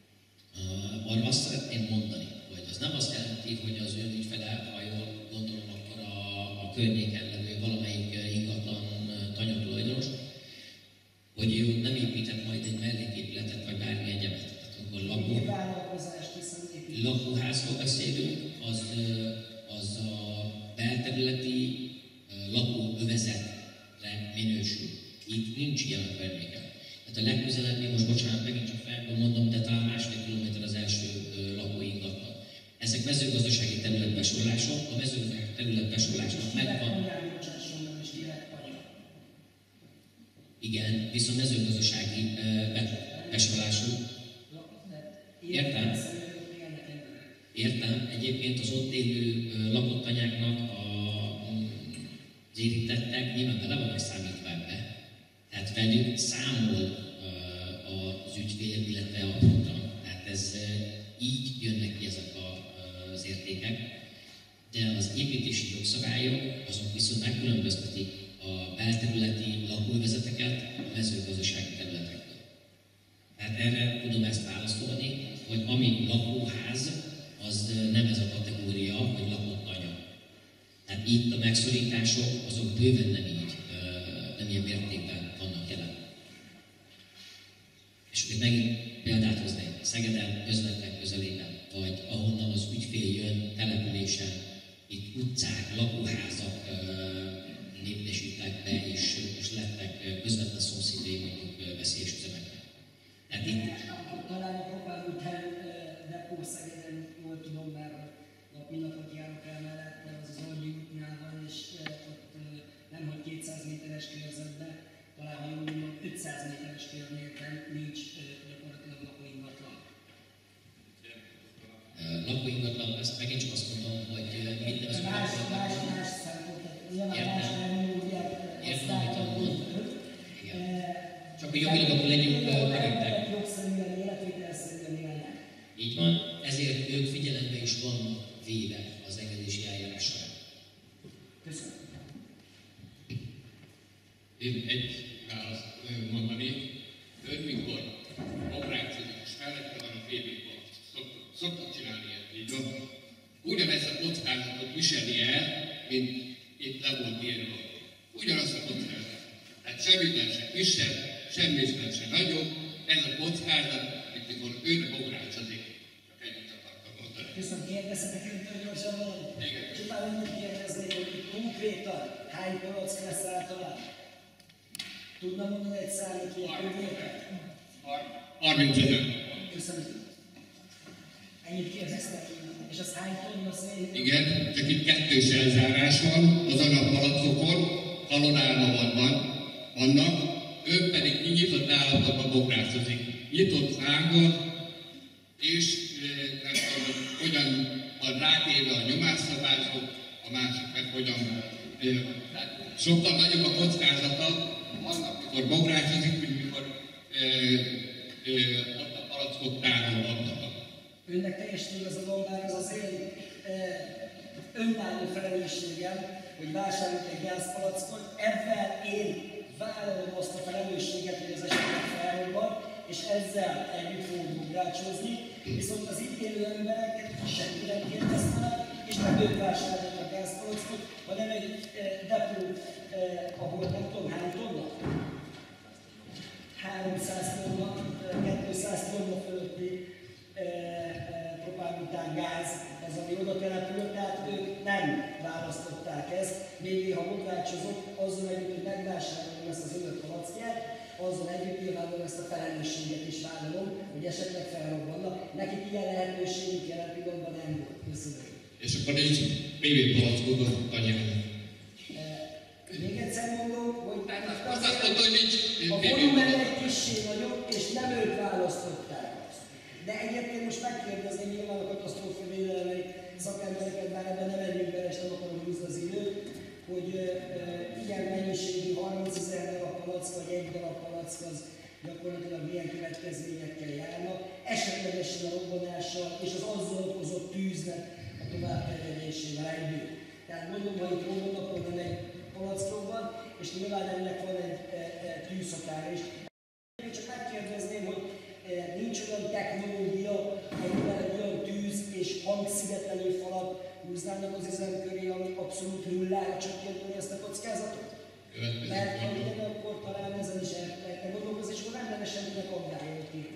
S2: Arra azt szeretném mondani, hogy az nem azt jelenti, hogy az ön ügyfele, ha jól gondolom, akkor a környéken levő valamelyik ingatlan tanyatulajdonos, hogy ő nem épített majd egy melléképületet, vagy bármi egyebet. Lakóházról beszélünk, az a belterületi lakóövezetre minősül. Itt nincs ilyen a környéken. Tehát a legközelebbi, most bocsánat, megint csak felből mondom, de talán 1,5 kilométer az első lakóingatlan. Ezek mezőgazdasági területbesorolások, a mezőgazdasági területbesorolásnak megvan. Igen, viszont mezőgazdasági besorolású. Értem. Egyébként az ott élő lakott tanyáknak az érintettek nyilván bele vannak számítva ebbe. Tehát velük számol az ügyfél, illetve a program. Tehát ez így jönnek ki ezek az értékek. De az építési jogszabályok azok viszont megkülönböztetik a belterületi lakóövezeteket a mezőgazdasági területektől. Tehát erre tudom ezt válaszolni, hogy ami lakóház, az nem ez a kategória, hogy lakott tanya. Tehát itt a megszorítások, azok bőven nem így, nem ilyen mértékben vannak jelen. És hogy megint példát hoznék, Szegeden, közvetlen közelében, vagy ahonnan az ügyfél jön, településen, itt utcák, lakóházak népesítettek be, és lettek közvetlen szomszédai mondjuk veszélyes üzemeknek. Tehát itt...
S6: Talán a Propán után depó Szegeden, jól tudom, mert nap mindnapot járok el mellette, az az Algyi útnál van, és ott nemhogy 200 méteres körzetben, talán ha jól mondom, 500 méteres környékben nincs gyakorlatilag lakóingatlan.
S2: Lakóingatlan, ezt megint csak azt mondom, hogy mit nevezünk lakóingatlan.
S6: Más szempont, nyilván más terminológiát
S2: Értem, amit mond. Csak Akkor jogilag akkor legyünk korrektek.
S6: Jogszerűen, életvételszerűen élnek.
S2: Így van, ezért ők figyelembe is vannak véve az engedési eljárás során.
S6: Köszönöm.
S3: Én egy választ mondanék. Ön mikor operációzik és mellette van a félbikor, szoktak csinálni ilyet, így van. Ugyanezt a kockázatot viseli el, mint itt le volt írva. Ugyanazt a kockázatot. Tehát semmiben sem kisebb, semmiben sem nagyobb. Ez a kockázat, mint mikor ön operációzik. Csak ennyit akartam mondani.
S6: Köszönöm, kérdezhetek öntől gyorsan valamit?
S3: Igen.
S6: És utána önnek kérdeznék, hogy itt konkrétan hány palack lesz általában? Tudna mondani egy számot, hogy a környéket?
S3: 35.
S6: Köszönöm. Ennyit kérdeztek? És az hány tonna szerint?
S3: Igen, csak itt kettős elzárás van, az anyagpalackokon, halonálva vannak, ők pedig nyitott állapotban bokrászozik. Nyitott szággal, és nem tudom, hogyan van rátéve a nyomásszabások, a másik meg hogyan. Tehát sokkal nagyobb a kockázata, annak, mikor bokrászozik, mint mikor ott a palackok távol vannak.
S6: Önnek teljesen igaza van, bár az az én önálló felelősségem, hogy vásároljak egy gázpalackot, ebben én vállalom azt a felelősséget, hogy az esetleg felrobban, és ezzel együtt fogok bográcsozni, viszont az itt élő embereket senki nem kérdezte meg, és nem ők vásárolják a gázpalackot, hanem egy depó, ahol nem tudom hány tonna? 300 tonna, 200 tonna fölötti propánbután gáz az, ami oda települt, tehát ők nem választották ezt. Még ha bográcsozok, azzal együtt, hogy megvásárolom ezt az önök palackját, azzal együtt nyilvánvalóan ezt a felelősséget is vállalom, hogy esetleg felrobbannak. Nekik ilyen lehetőségük jelen pillanatban nem volt. Köszönöm.
S3: És akkor nincs PV palackot anyának.
S6: Még egyszer mondom, hogy
S3: Azt mondta, hogy nincs
S6: a
S3: PV
S6: volumen
S3: palack.
S6: egy kissé nagyobb, és nem ők választották azt. De egyébként most megkérdezni nyilván a katasztrófa védelmi szakembereket, bár ebben nem menjünk bele, és nem akarom húzni az időt, hogy ilyen mennyiségű 30 000 darab palack, vagy egy darab palack az gyakorlatilag milyen következményekkel járnak, esetlegesen a robbanással és az azzal okozott tűznek a továbbterjedésével együtt. Tehát mondom, hogy itt robban, akkor nem egy palackról van, és nyilván ennek van egy tűzhatára is. Én csak megkérdezném, hogy nincs olyan technológia, amivel egy olyan tűz és hangszigetelő falat húznának az üzem köré, ami abszolút nullára csökkenteni ezt a kockázatot? Mert ha igen, akkor talán ezen is el lehetne gondolkozni, és akkor nem lenne semminek aggályok ki.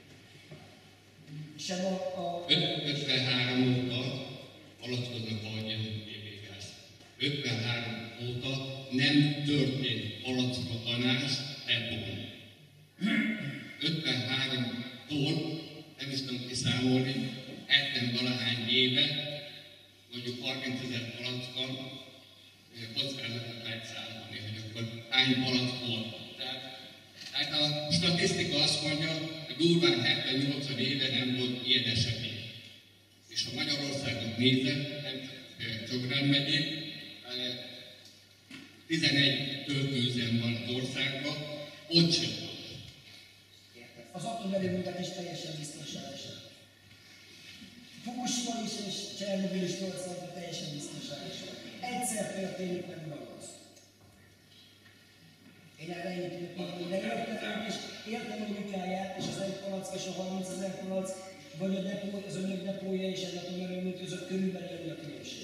S6: Sem a
S3: 53 óta palackoznak a PV-gáz. 53 óta nem történt palackotanás ebben. 53-tól, nem is tudom kiszámolni, 70-valahány éve, mondjuk 30 000 palackkal kockázatot lehet számolni, hogy akkor hány palack volt. Tehát a statisztika azt mondja, hogy durván 70-80 éve nem volt ilyen esemény. És ha Magyarországot nézem, nem csak Csográn megyén, 11 töltőüzem van az országban, ott sem volt.
S6: az atomerőművek is teljesen biztonságosak. Fukushima is és Csernobyl is 80-ban teljesen biztonságosak. Egyszer történik meg ragasz. Én erre ennyit tudok mondani, de értem, és értem a munkáját, és az egy palack és a 30 000 palack, vagy a depó, az önök depója és egy atomerőmű között körülbelül a különbség.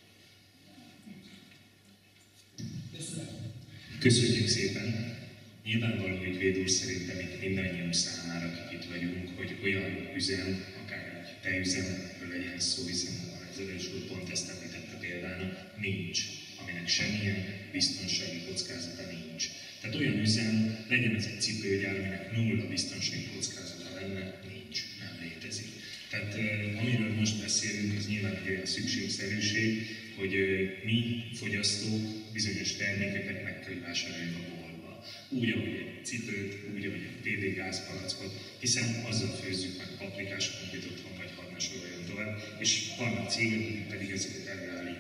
S6: Köszönöm.
S1: Köszönjük szépen! Nyilvánvaló, hogy Véd szerintem itt mindannyiunk számára, akik itt vagyunk, hogy olyan üzem, akár egy tejüzemről legyen szó, hiszen az előző úr pont ezt említette példának, nincs, aminek semmilyen biztonsági kockázata nincs. Tehát olyan üzem, legyen ez egy cipőgyár, aminek nulla biztonsági kockázata lenne, nincs, nem létezik. Tehát amiről most beszélünk, az nyilván egy olyan szükségszerűség, hogy mi fogyasztók bizonyos termékeket meg kell, hogy vásároljunk a boltba. Úgy, ahogy egy cipőt, úgy, ahogy egy PV gázpalackot, hiszen azzal főzzük meg paprikás krumplit otthon, vagy hadd ne soroljon tovább, és vannak cégek, akik pedig ezeket előállítják.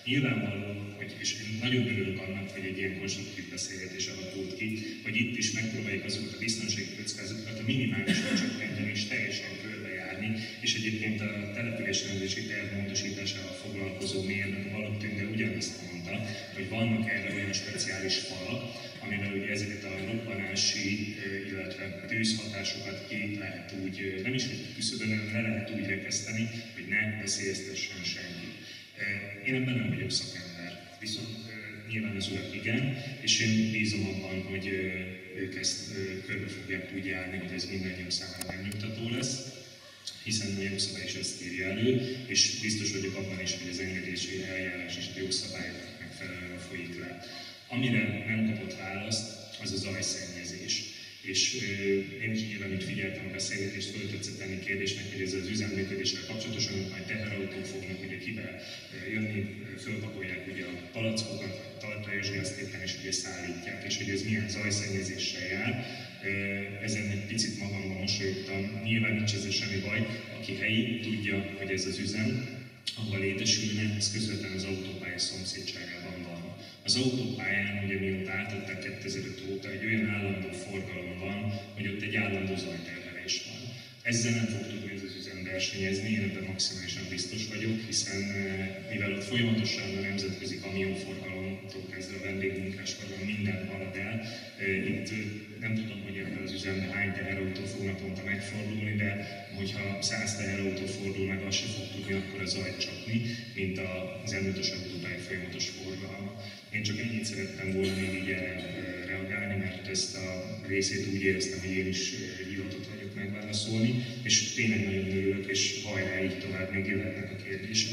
S1: Nyilvánvaló, és én nagyon örülök annak, hogy egy ilyen konstruktív beszélgetés alakult ki, hogy itt is megpróbáljuk azokat a biztonsági kockázatokat a minimálisan csökkenteni és teljesen körbejárni, és egyébként a településrendezési terv módosításával foglalkozó mérnök valószínűleg ugyanezt mondta, hogy vannak erre olyan speciális falak, amivel ugye ezeket a robbanási, illetve tűzhatásokat ki lehet úgy, nem is küszöbön, le lehet úgy rekeszteni, hogy ne veszélyeztessen senki. Én ebben nem vagyok szakember, viszont nyilván az urak igen, és én bízom abban, hogy ők ezt körbe fogják úgy járni, hogy ez mindannyiunk számára megnyugtató lesz, hiszen a jogszabály is ezt írja elő, és biztos vagyok abban is, hogy az engedési eljárás is a jogszabályoknak megfelelően folyik le. Amire nem kapott választ, az a zajszennyezés. És én is nyilván így figyeltem a beszélgetést, föl tetszett tenni kérdésnek, hogy ez az üzemműködéssel kapcsolatosan, majd teherautók fognak ugye kibe jönni, fölpakolják ugye a palackokat, talajozsgáztépen, és ugye szállítják, és hogy ez milyen zajszennyezéssel jár. Ezen egy picit magamban mosolyogtam, nyilván nincs ezzel semmi baj, aki helyi, tudja, hogy ez az üzem, ahol létesülne, ez közvetlenül az autópálya szomszédságában van. Az autópályán, ugye mióta átadták 2005 óta, egy olyan állandó forgalom van, hogy ott egy állandó zajterhelés van. Ezzel nem fog tudni ez az üzem versenyezni, én ebben maximálisan biztos vagyok, hiszen mivel ott folyamatosan a nemzetközi kamionforgalomtól kezdve a vendégmunkásforgalom minden halad el, itt nem tudom, hogy ebben az üzemben hány teherautó fog naponta megfordulni, de hogyha 100 teherautó fordul meg, azt se fog tudni akkor a zajt csapni, mint az M5-ös autópálya folyamatos forgalma. Én csak ennyit szerettem volna még így erre reagálni, mert ezt a részét úgy éreztem, hogy én is hivatott vagyok megválaszolni, és tényleg nagyon örülök, és hajrá, így tovább még jöhetnek a kérdések.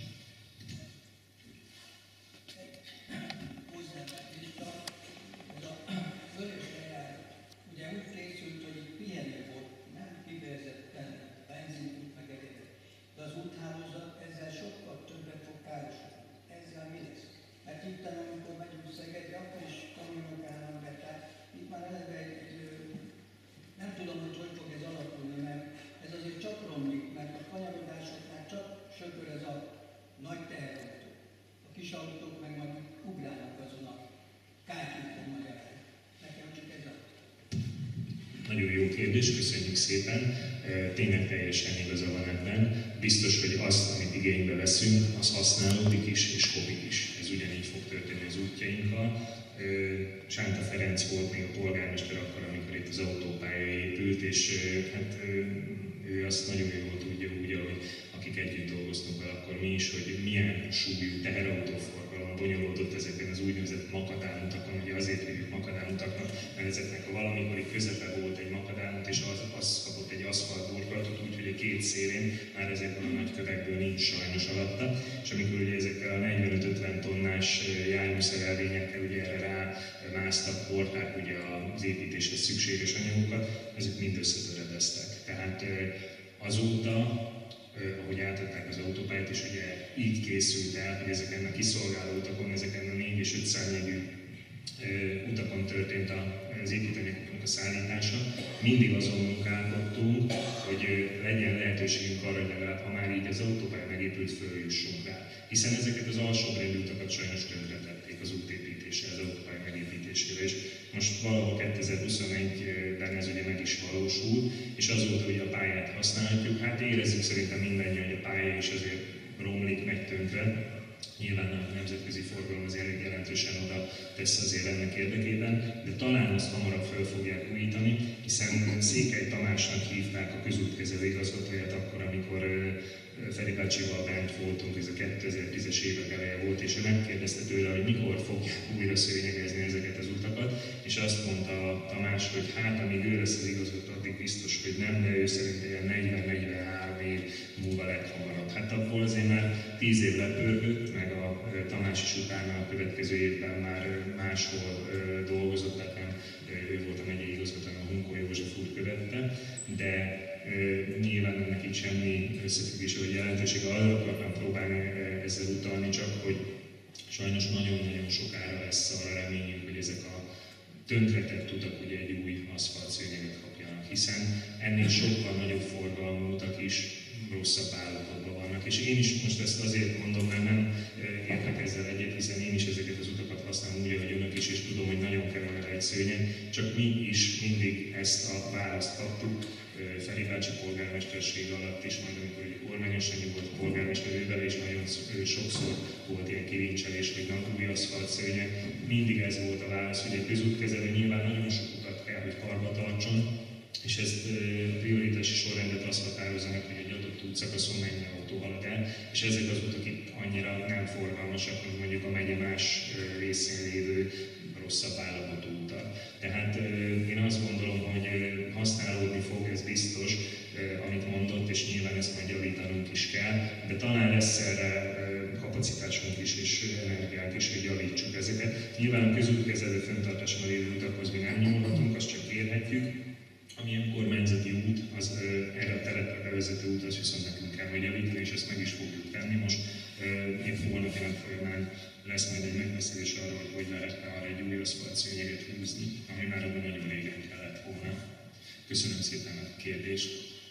S1: Nagyon jó kérdés, köszönjük szépen. Tényleg teljesen igaza van ebben. Biztos, hogy azt, amit igénybe veszünk, az használódik is és kopik is. Ez ugyanígy fog történni az útjainkkal. Sánta Ferenc volt még a polgármester akkor, amikor itt az autópálya épült, és hát ő azt nagyon jól tudja úgy, ahogy akik együtt dolgoztunk vele, akkor mi is, hogy milyen súlyú teherautóforgalom bonyolódott ezeken az úgynevezett makadármutakon. Ugye azért hívjuk makadármutaknak, mert ezeknek a valamikori közepe volt egy makadármut, és az kapott egy aszfaltburkolatot, úgyhogy a két szélén már ezekből a nagy kövekből nincs sajnos alatta. És amikor ugye ezekkel a 45-50 tonnás járműszerelvényekkel ugye erre rámásztak, hordták ugye az építéshez szükséges anyagokat, ezek mind összetöredeztek. Tehát azóta, ahogy átadták az autópályát, és ugye így készült el, hogy ezeken a kiszolgáló utakon, ezeken a 4 és 5 szárnyegű utakon történt az építőanyagoknak a szállítása. Mindig azon munkálkodtunk, hogy legyen lehetőségünk arra, hogy legalább, ha már így az autópálya megépült, följussunk rá. Hiszen ezeket az alsóbrendű utakat sajnos tönkretették az útépítésre, az autópálya megépítésére. És most valahol 2021-ben ez ugye meg is valósul, és azóta ugye a pályát használhatjuk. Hát érezzük szerintem mindannyian, hogy a pálya is azért romlik, megy tönkre. Nyilván a nemzetközi forgalom az elég jelentősen oda tesz azért ennek érdekében, de talán azt hamarabb fel fogják újítani, hiszen Székely Tamásnak hívták a közútkezelő igazgatóját akkor, amikor Feri bácsival bent voltunk, ez a 2010-es évek eleje volt, és ő megkérdezte tőle, hogy mikor fogják újra szőnyegezni ezeket az utakat, és azt mondta Tamás, hogy hát amíg ő lesz az igazgató, addig biztos, hogy nem, de ő szerint ilyen 40-43 év múlva leghamarabb. Hát abból azért már 10 év lepörgött, meg a Tamás is utána a következő évben már máshol dolgozott, tehát nem ő volt a megyei igazgató, a Hunkó József úr követte, de nyilván ennek itt semmi összefüggése vagy jelentősége, arra akartam próbálni ezzel utalni, csak hogy sajnos nagyon-nagyon sokára lesz arra reményünk, hogy ezek a tönkretett utak ugye egy új aszfaltszőnyeget kapjanak, hiszen ennél sokkal nagyobb forgalmú utak is rosszabb állapotban vannak. És én is most ezt azért mondom, mert nem értek ezzel egyet, hiszen én is ezeket az utakat használom úgy, ahogy önök is, és tudom, hogy nagyon kell vele egy szőnyeg, csak mi is mindig ezt a választ kaptuk, Feri bácsi polgármesterség alatt is, majd amikor egy kormányos annyi volt polgármester, ővel és nagyon sokszor volt ilyen kilincselés, hogy na, új aszfaltszőnyeg. Mindig ez volt a válasz, hogy egy közútkezelő nyilván nagyon sok utat kell, hogy karba tartson, és ez prioritási sorrendet azt határozza meg, hogy egy adott útszakaszon mennyi autó halad el, és ezek az utak itt annyira nem forgalmasak, mint mondjuk a megye más részén lévő rosszabb állapotú utak. Tehát én azt gondolom, hogy használódni fog, ez biztos, amit mondott, és nyilván ezt majd javítanunk is kell, de talán lesz erre kapacitásunk is és energiánk is, hogy javítsuk ezeket. Nyilván a közútkezelő fenntartásban lévő utakhoz mi nem nyúlhatunk, azt csak kérhetjük. Ami önkormányzati út, az erre a telepre bevezető út, az viszont nekünk kell majd javítani, és ezt meg is fogjuk tenni. Most épp holnapi nap folyamán lesz majd egy megbeszélés arról, hogy lehetne arra egy új aszfaltszőnyeget húzni, ami már abban nagyon régen kellett volna. Köszönöm szépen a kérdést.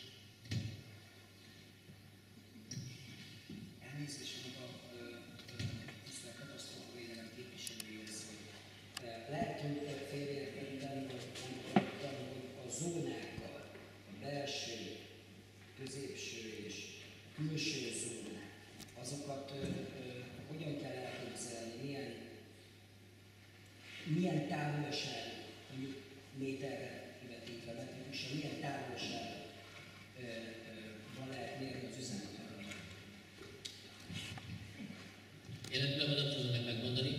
S6: Elnézést mondom, tisztelt katasztrófavédelem képviselőjéhez, hogy lehet, hogy félreértettem, hogy a zónákkal, a belső, középső és külső zónák, azokat hogyan kell elképzelni, milyen távolság, mondjuk méterre kivetítve, metrikusan, milyen távolságban lehet mérni az üzenetet?
S2: Jelen pillanatban nem tudom megmondani.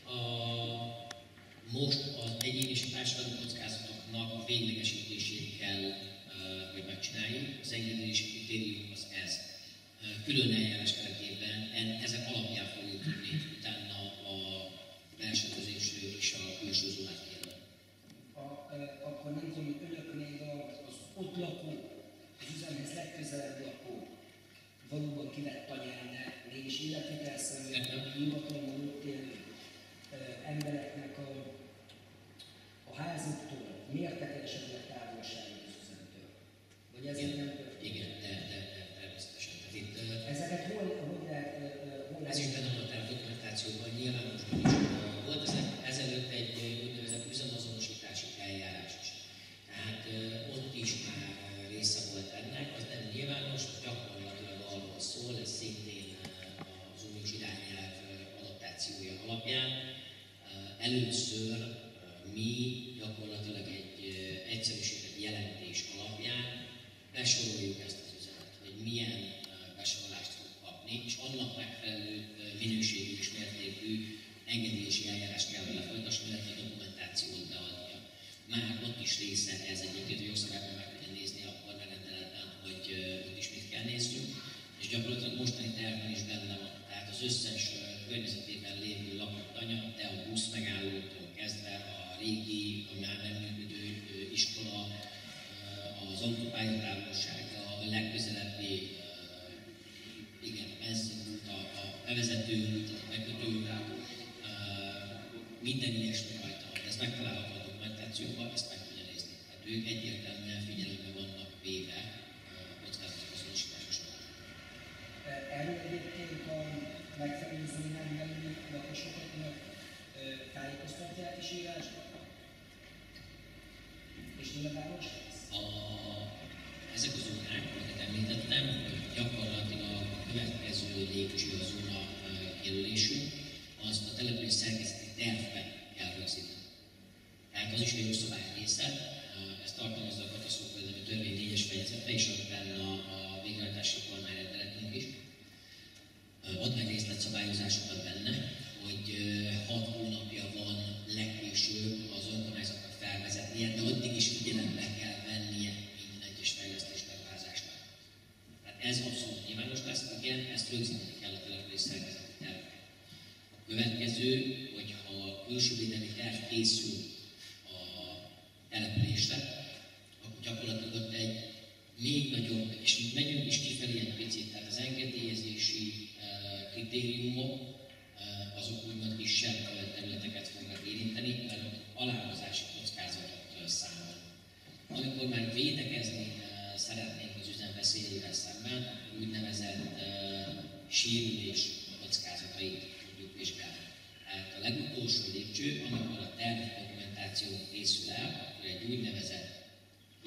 S2: Most az egyéni és társadalmi kockázatoknak a véglegesítését kell, hogy megcsináljuk. Az engedélyezési kritérium az ez. Külön eljárás keretében ezek alapján fogjuk tudni utána a belső, középső és a külső zónát kérni.
S6: Akkor nem tudom, hogy önöknél az ott lakó, az üzemhez legközelebb lakó, valóban kivett tanyán, mégis életvitelszerűen hivatalban ott élő embereknek a házuktól mértek esetleg távolságot az üzemtől? Vagy ezért nem történik?
S2: Igen, természetesen.
S6: Ezeket hol lehet?
S2: Ez is benne van a dokumentációban, nyilvánosan is volt ezelőtt egy úgynevezett üzemazonosítási eljárás is. Tehát ott is már része volt ennek, az nem nyilvános, gyakorlatilag arról szól, ez szintén az uniós irányelv adaptációja alapján. Először mi gyakorlatilag egy egyszerűsített jelentés alapján besoroljuk ezt az üzenetet, hogy milyen besorolást fog kapni, és annak megfelelő minőségű és mértékű engedélyési eljárást kell vele folytatni, illetve a dokumentációt beadnia. Már ott is része ez egyébként, hogy jogszabályban meg tudja nézni a kormányrendeletben, hogy ott is mit kell néznünk, és gyakorlatilag mostani tervben is benne van. Tehát az összes környezetében lévő lakott anya, de a busz megállótól kezdve a régi, a már nem működő iskola, az autópályatávolsága, a legközelebbi a benzinút, a bevezető út, a megkötő út, minden ilyesmi rajta van. Ez megtalálható a dokumentációban, ezt meg tudja nézni. Tehát ők egyértelműen figyelembe vannak véve a kockázatok azonosítása során.
S6: Erről egyébként a megfelelő zónán belüli lakosokat tájékoztatják is írásban? És nyilvános lesz?
S2: Ezek a zónák, amiket említettem, hogy gyakorlatilag a következő lépcső a zóna jelölésünk, azt a település szerkezeti tervben kell rögzíteni. Tehát az is egy jogszabály része, ezt tartalmazza a katasztrófavédelmi törvény 4-es fejezete, és abban a végrehajtási kormányrendeletünk is. Ad meg részletszabályozásokat benne, hogy 6 hónapja van legkésőbb az önkormányzatnak felvezetnie, de addig is figyelembe kell vennie minden egyes fejlesztés beruházásnak. Tehát ez abszolút nyilvános lesz, igen, ezt rögzíteni kell a település szerkezeti tervben. A következő, hogyha a külső védelmi terv készül a településre, akkor gyakorlatilag ott egy még nagyobb, és megyünk is kifelé egy picit, tehát az engedélyezési kritériumok, azok úgymond kisebb területeket fognak érinteni, mert aláhozási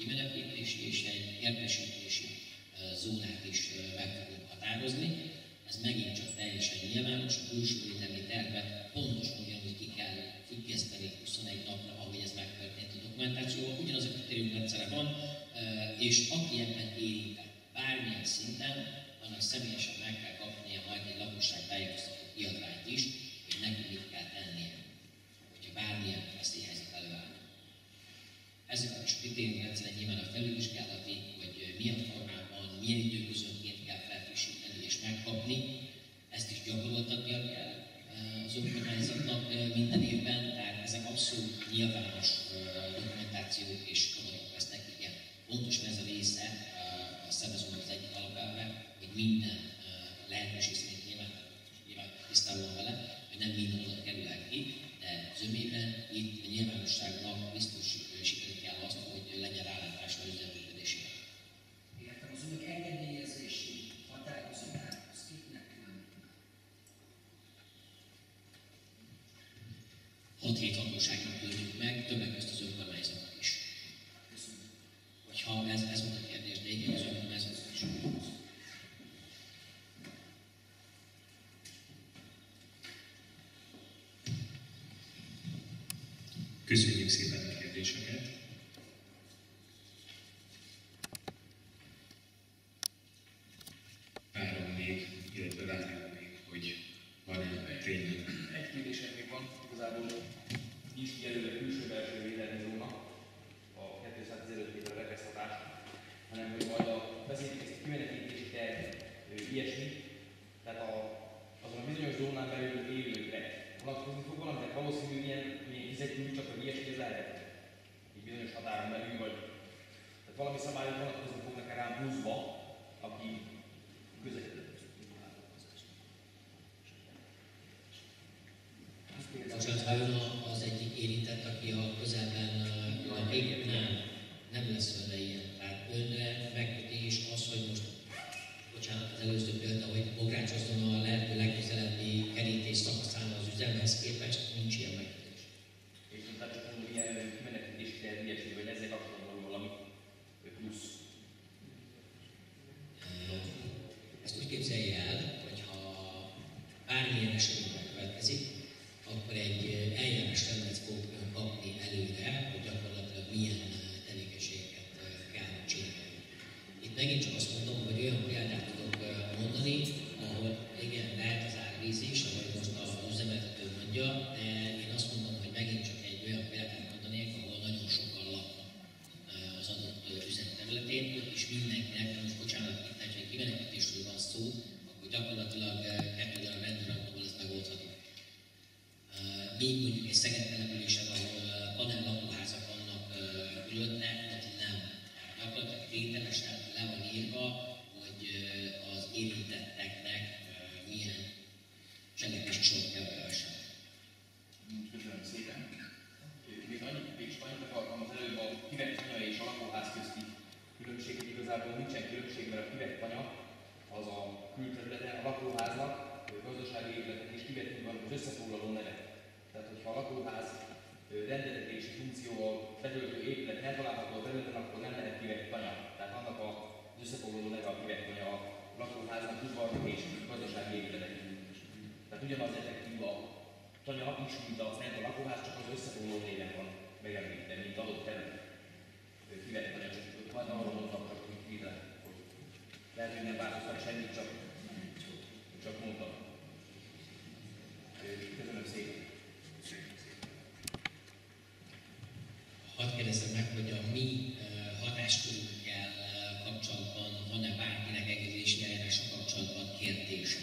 S2: kimenekítési és egy értesítési zónát is meg fogunk határozni. Ez megint csak teljesen nyilvános, a külső védelmi tervet pontosan ugyanúgy ki kell függeszteni 21 napra, ahogy ez megtörtént a dokumentációval. Ugyanaz a kritériumrendszere van, és aki ebben érintett bármilyen szinten, annak személyesen meg kell kapnia majd egy lakosságtájékoztató kiadványt is, hogy neki mit kell tennie, hogyha bármilyen veszélyhelyzet előáll. Ezek a kritériumrendszere nyilván a felülvizsgálati, hogy milyen formában, milyen időközönként kell felfrissíteni és megkapni, ezt is gyakoroltatnia kell az önkormányzatnak minden évben, tehát ezek abszolút nyilvános dokumentációk és kamarok lesznek, igen. Pontosan ez a része a szervezőnek az egyik alapelve, hogy minden lehetőség szerint nyilván tisztában van vele, hogy nem minden oda kerülhet ki, de zömében itt a nyilvánosságnak biztosítani kell azt, hogy legyen rálátása az üzemműködésére.
S6: Értem, az önök engedélyezési határozatát, az kiknek külön?
S2: 6-7 hatóságnak küldjük meg, többek között az önkormányzatnak is.
S6: Köszönöm.
S2: Hogyha ez volt a kérdés, de igen, az önkormányzatnak is.
S1: Köszönjük szépen a kérdéseket! Várom még, illetve várjuk még, hogy van-e tényleg.
S4: Egy kérdésem még van, igazából nincs kijelölve külső-belső védelmi zóna, a 215 méter rekesztatás, hanem hogy majd a vezérkészítő kimenekítési terv ilyesmi, tehát azon a bizonyos zónán belül élőkre vonatkozni fog valami, tehát valószínű ilyen fizetünk csak, hogy ilyesmi ez lehet, egy bizonyos határon belül, vagy tehát valami szabályok vonatkozni fognak rám pluszba, aki közvetlenül.
S2: Bocsánat, ha ön az egyik érintett, aki a közelben lakik, nem lesz önre ilyen. Tehát önre megkötés az, hogy most, bocsánat, az előző példa, hogy bográcsozzon a lehető legközelebbi kerítés szakaszán az üzemhez képest, nincs ilyen megkötés.
S4: És tehát csak mondom, ilyen kimenekítési terv ilyesmi, vagy ezzel kapcsolatban valami plusz.
S2: Ezt úgy képzelje el, hogyha bármilyen esemény következik, akkor egy eljárás rendet fog kapni előre, hogy gyakorlatilag milyen tevékenységeket kell csinálni. Itt megint csak azt mondom, hogy olyan példát tudok mondani, ahol igen, lehet az árvíz is, ahogy most az üzemeltető mondja, de én azt mondom, hogy megint csak egy olyan példát mondanék, ahol nagyon sokan laknak az adott üzem területén, és mindenkinek, most bocsánat, tehát, hogy kimenekítésről van szó, akkor gyakorlatilag 2 darab rendőrautóval ez megoldható. Még mondjuk egy Szeged településen, ahol panel lakóházak vannak különnek, ott nem. Gyakorlatilag tételesen le van írva, hogy az érintetteknek milyen cselekvési sor kell bevessen.
S4: Köszönöm szépen. Még annyit akartam az előbb a kivett tanya és a lakóház közti különbség, hogy igazából nincsen különbség, mert a kivett tanya az a külterületen a lakóháznak, gazdasági épületek és kivetünk van az összefoglaló neve. Tehát, hogyha a lakóház rendeltetési funkcióval betöltő épület nem található a területen, akkor nem lehet kivett tanya. Tehát annak az összefoglaló neve a kivett tanya a lakóháznak, udvarnak és gazdasági épületek. Tehát ugyanaz effektív a tanya is, mint a lakóház, csak az összefoglaló néven van megemlítve, mint adott terület. Kivett tanya, csak majd arról mondtam, csak hogy ide, hogy lehet, hogy nem változtak semmit, csak mondtam. Köszönöm szépen.
S2: Hadd kérdezzem meg, hogy a mi hatáskörünkkel kapcsolatban van-e bárkinek engedélyezési eljárással kapcsolatban kérdése?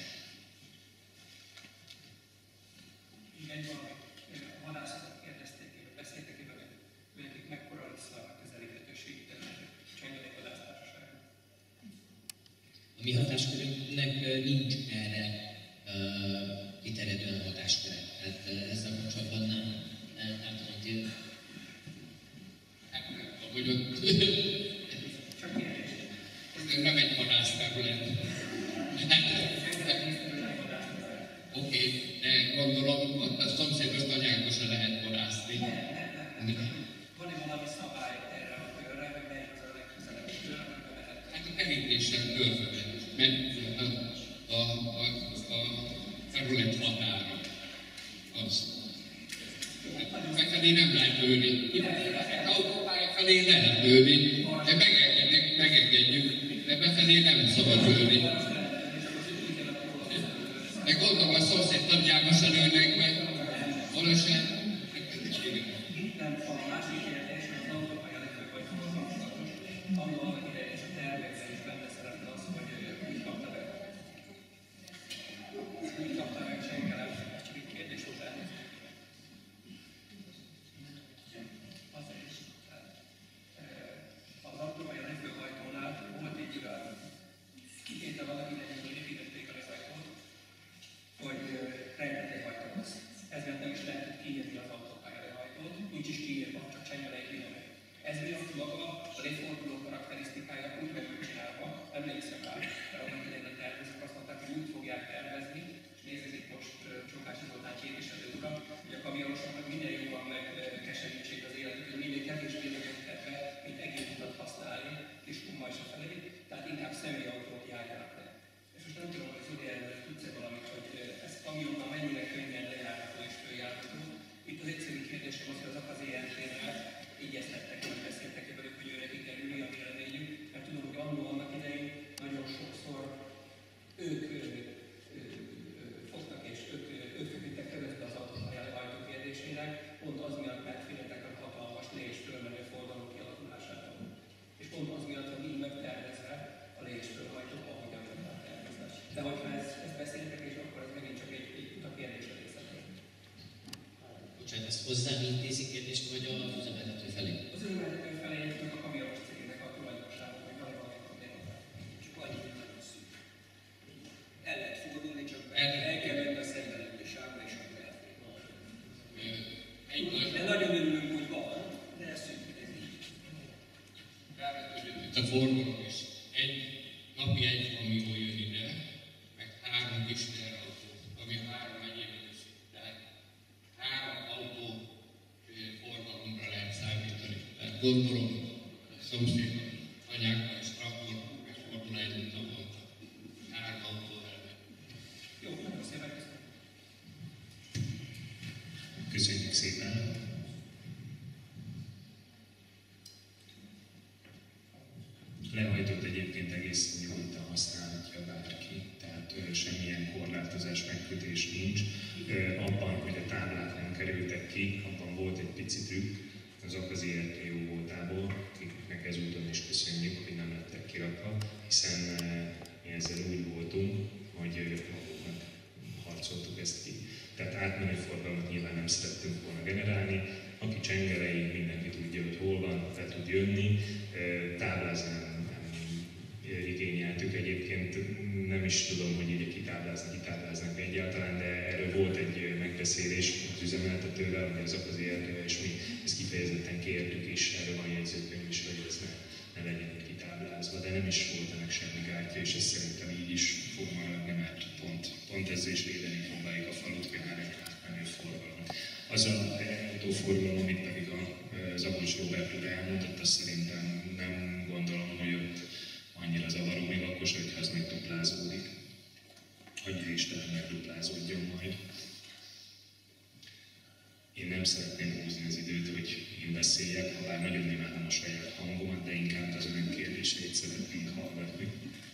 S7: Igen, a vadászatot kérdezték, beszéltek ebben, hogy nekik mekkora lesz a közelíthetőségi területek, és engedélyvadásztársaság.
S2: A mi hatáskörünknek nincs erre kiterjedően hatásköre. Tehát ezzel kapcsolatban nem tudom tényleg.
S3: Hogy ott nem egy vadászterület. Oké, de gondolom, a szomszédos tanyákba se lehet vadászni.
S7: Van-e valami szabály erre a körre, hogy melyik az
S3: felé nem lehet lőni. Autópálya felé lehet lőni, de megengedjük, de befelé nem szabad lőni. De gondolom a szomszéd nagyjába se lőnek meg, valóság.
S7: Nem, a másik kérdés, az autópálya legfőbb kapcsolatos, annól annak idején és a tervekben is benne szerepel az, hogy úgy kapta be. Úgy kapta meg senkelem, csak egy kérdés után. Azért is. Az autópálya legfőbb ajtónál volt egy kitétel annak idején, hogy építették a ajtót, hogy rengeteg ajtó lesz. Ezért nem is lehetett kiírni az autópályára ajtót, nincs is kiírva, csak csengelei ide. Ez miatt maga a réforduló karakterisztikája úgy meg csinálva, emlékszem rá, mert annak idején a tervezők azt mondták, hogy úgy fogják tervezni, és nézzék most Csókási Zoltán képviselő uram, hogy a kamionosoknak minél jobban megkeserítsék az életet, hogy minél kevésbé legyen kedve, mint egész utat használni, és Kunmajsa felé, tehát inkább személyautót járjanak le. És most nem tudom, hogy Zoli erről tudsz-e valamit, hogy ez kamionnal mennyire könnyen lejárható és följárható. Itt az egyszerű kérdésem az, hogy az AKZ-ENT-vel egyeztettek, hogy beszéltek velük, hogy őre kikerülni a véleményük, mert tudom, hogy annól annak idején nagyon sokszor ők fogtak és ők feküdtek keresztbe az autópályára kérdésére, pont az miatt, mert féltek a hatalmas le- és fölmenő forgalom kialakulásától. És pont az miatt, hogy így megtervezve a le- és fölhajtó, ahogyan meg tervezve. De hogyha ezt beszéltek, és akkor ez megint csak egy kérdés a részletre.
S2: Bocsánat, ezt hozzám intézi kérdést, vagy az üzemeltető felé?
S7: Az üzemeltető felé meg a kamionos cégnek a tulajdonosának, hogy valami problémát. Csak annyi, hogy nagyon szűk. El lehet fordulni, csak el kell menni a szembelenni sávra, és akkor elfér. De nagyon örülünk, hogy van, de ez szűk, ez így.
S3: Itt a forgalom is. Napi egy kamió jön ide, meg 3 kis teherautó, ami 3 megyében is. Tehát 3 autó forgalomra lehet számítani. Tehát gondolom, a szomszéd anyákkal és traktor megfordul egy naponta. 3 autó elmegy.
S7: Jó, nagyon szépen köszönöm.
S1: Köszönjük szépen! Lehajtott egyébként egészen nyugodtan használhatja bárki, tehát semmilyen korlátozás, megkötés nincs. Abban, hogy a táblák nem kerültek ki, abban volt egy pici trükk, az AKZ-ENT jó voltából, akiknek ezúton is köszönjük, hogy nem lettek kirakva, hiszen mi ezzel úgy voltunk, hogy maguknak harcoltuk ezt ki. Tehát átmenő forgalmat nyilván nem szerettünk volna generálni, aki csengerei, mindenki tudja, hogy hol van, be tud jönni, táblázni nem igényeltük egyébként, nem is tudom, hogy így kitábláznak egyáltalán, de erről volt egy megbeszélés az üzemeltetővel, vagy az AKZ-ENT-vel, és mi ezt kifejezetten kértük is, erről van jegyzőkönyv is, hogy ez ne legyen itt kitáblázva, de nem is volt ennek semmi gátja, és ez szerintem így is fog maradni, mert pont ezzel is védeni próbáljuk a falut, hogy ne legyen átmenő forgalom. Az a autóforgalom, amit pedig az Abos Róbert úr elmondott, azt szerintem nem gondolom, hogy ott annyira zavaró, még akkor sem, hogyha ez megduplázódik. Adja Isten, megduplázódjon majd. Én nem szeretném húzni az időt, hogy én beszéljek, ha bár nagyon imádom a saját hangomat, de inkább az ön kérdéseit szeretnénk hallgatni.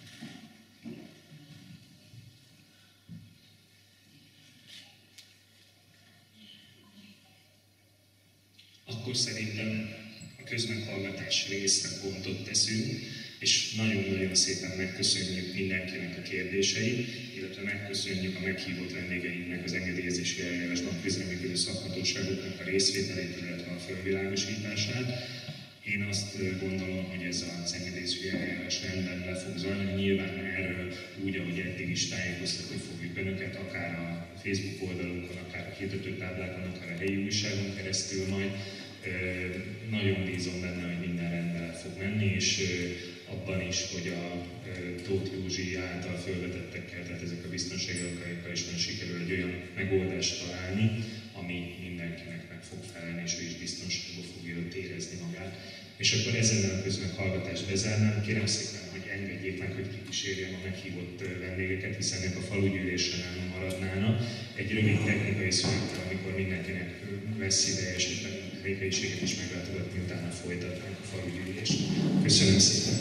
S1: Akkor szerintem a közmeghallgatás részre pontot teszünk, és nagyon-nagyon szépen megköszönjük mindenkinek a kérdéseit, illetve megköszönjük a meghívott vendégeinknek az engedélyezési eljárásban közreműködő szakhatóságoknak a részvételét, illetve a felvilágosítását. Én azt gondolom, hogy ez az engedélyezési eljárás rendben le fog zajlani. Nyilván erről úgy, ahogy eddig is tájékoztatni fogjuk önöket, akár a Facebook oldalunkon, akár a hirdetőtáblákon, akár a helyi újságon keresztül majd. Nagyon bízom benne, hogy minden rendben fog menni, és abban is, hogy a Tóth Józsi által felvetettekkel, tehát ezek a biztonsági akadályokkal is sikerül egy olyan megoldást találni, ami mindenkinek meg fog felelni, és ő is biztonságban fogja ott érezni magát. És akkor ezzel a közmeghallgatást bezárnám. Kérem szépen, hogy engedjék meg, hogy kikísérjem a meghívott vendégeket, hiszen ők a falugyűlésen nem maradnának. egy rövid technikai szünettel, amikor mindenkinek lesz ideje, és a helyiséget is meglátogatni, utána folytatnánk a falugyűlést. Köszönöm szépen!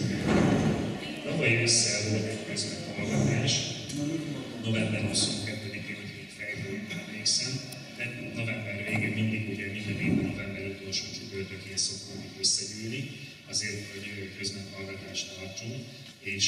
S1: Tavaly ősszel volt egy közmeghallgatás, november 22-én, hogy még fejből emlékszem, de november végén mindig ugye minden évben november utolsó csütörtökén szoktunk összegyűlni, azért, hogy közmeghallgatást tartsunk, és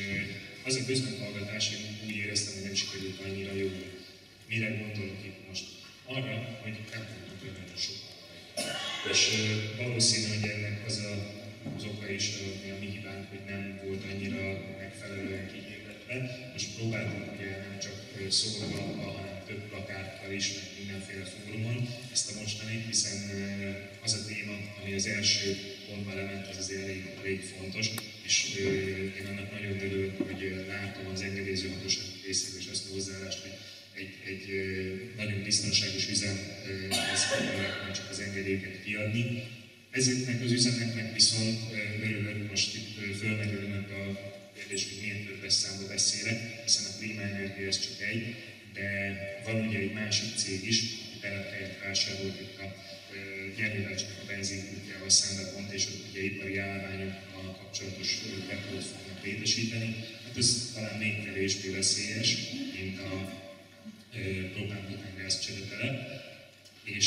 S1: az a közmeghallgatás, én úgy éreztem, hogy nem sikerült annyira jól. Mire gondolok itt most? Arra, hogy nem tudtunk nagyon sokan. És valószínű, hogy ennek az oka is a mi hibánk, hogy nem volt annyira megfelelően kihirdetve. Most próbáltunk ugye nem csak szólóval, hanem több plakáttal is, meg mindenféle fórumon ezt a mostanit, hiszen az a téma, ami az első pontban lement, az azért elég fontos, és én annak nagyon örülök, hogy látom az engedélyező hatóság részéről is azt a hozzáállást, hogy egy nagyon biztonságos üzem, ezt nem csak az engedélyeket kiadni. Ezeknek az üzemeknek viszont örülök, most itt fölmerülnek a kérdés, hogy milyen többes számba beszélek, hiszen a klímaenergia ez csak egy, de van ugye egy másik cég is, aki telephelyet vásárolt itt a Gyerművelcsnek a benzinkútjával szemben pont, és ott ugye ipari állványokkal kapcsolatos depót fognak létesíteni. Hát ez talán még kevésbé veszélyes, mint a propán-bután-gáz cseretelep, és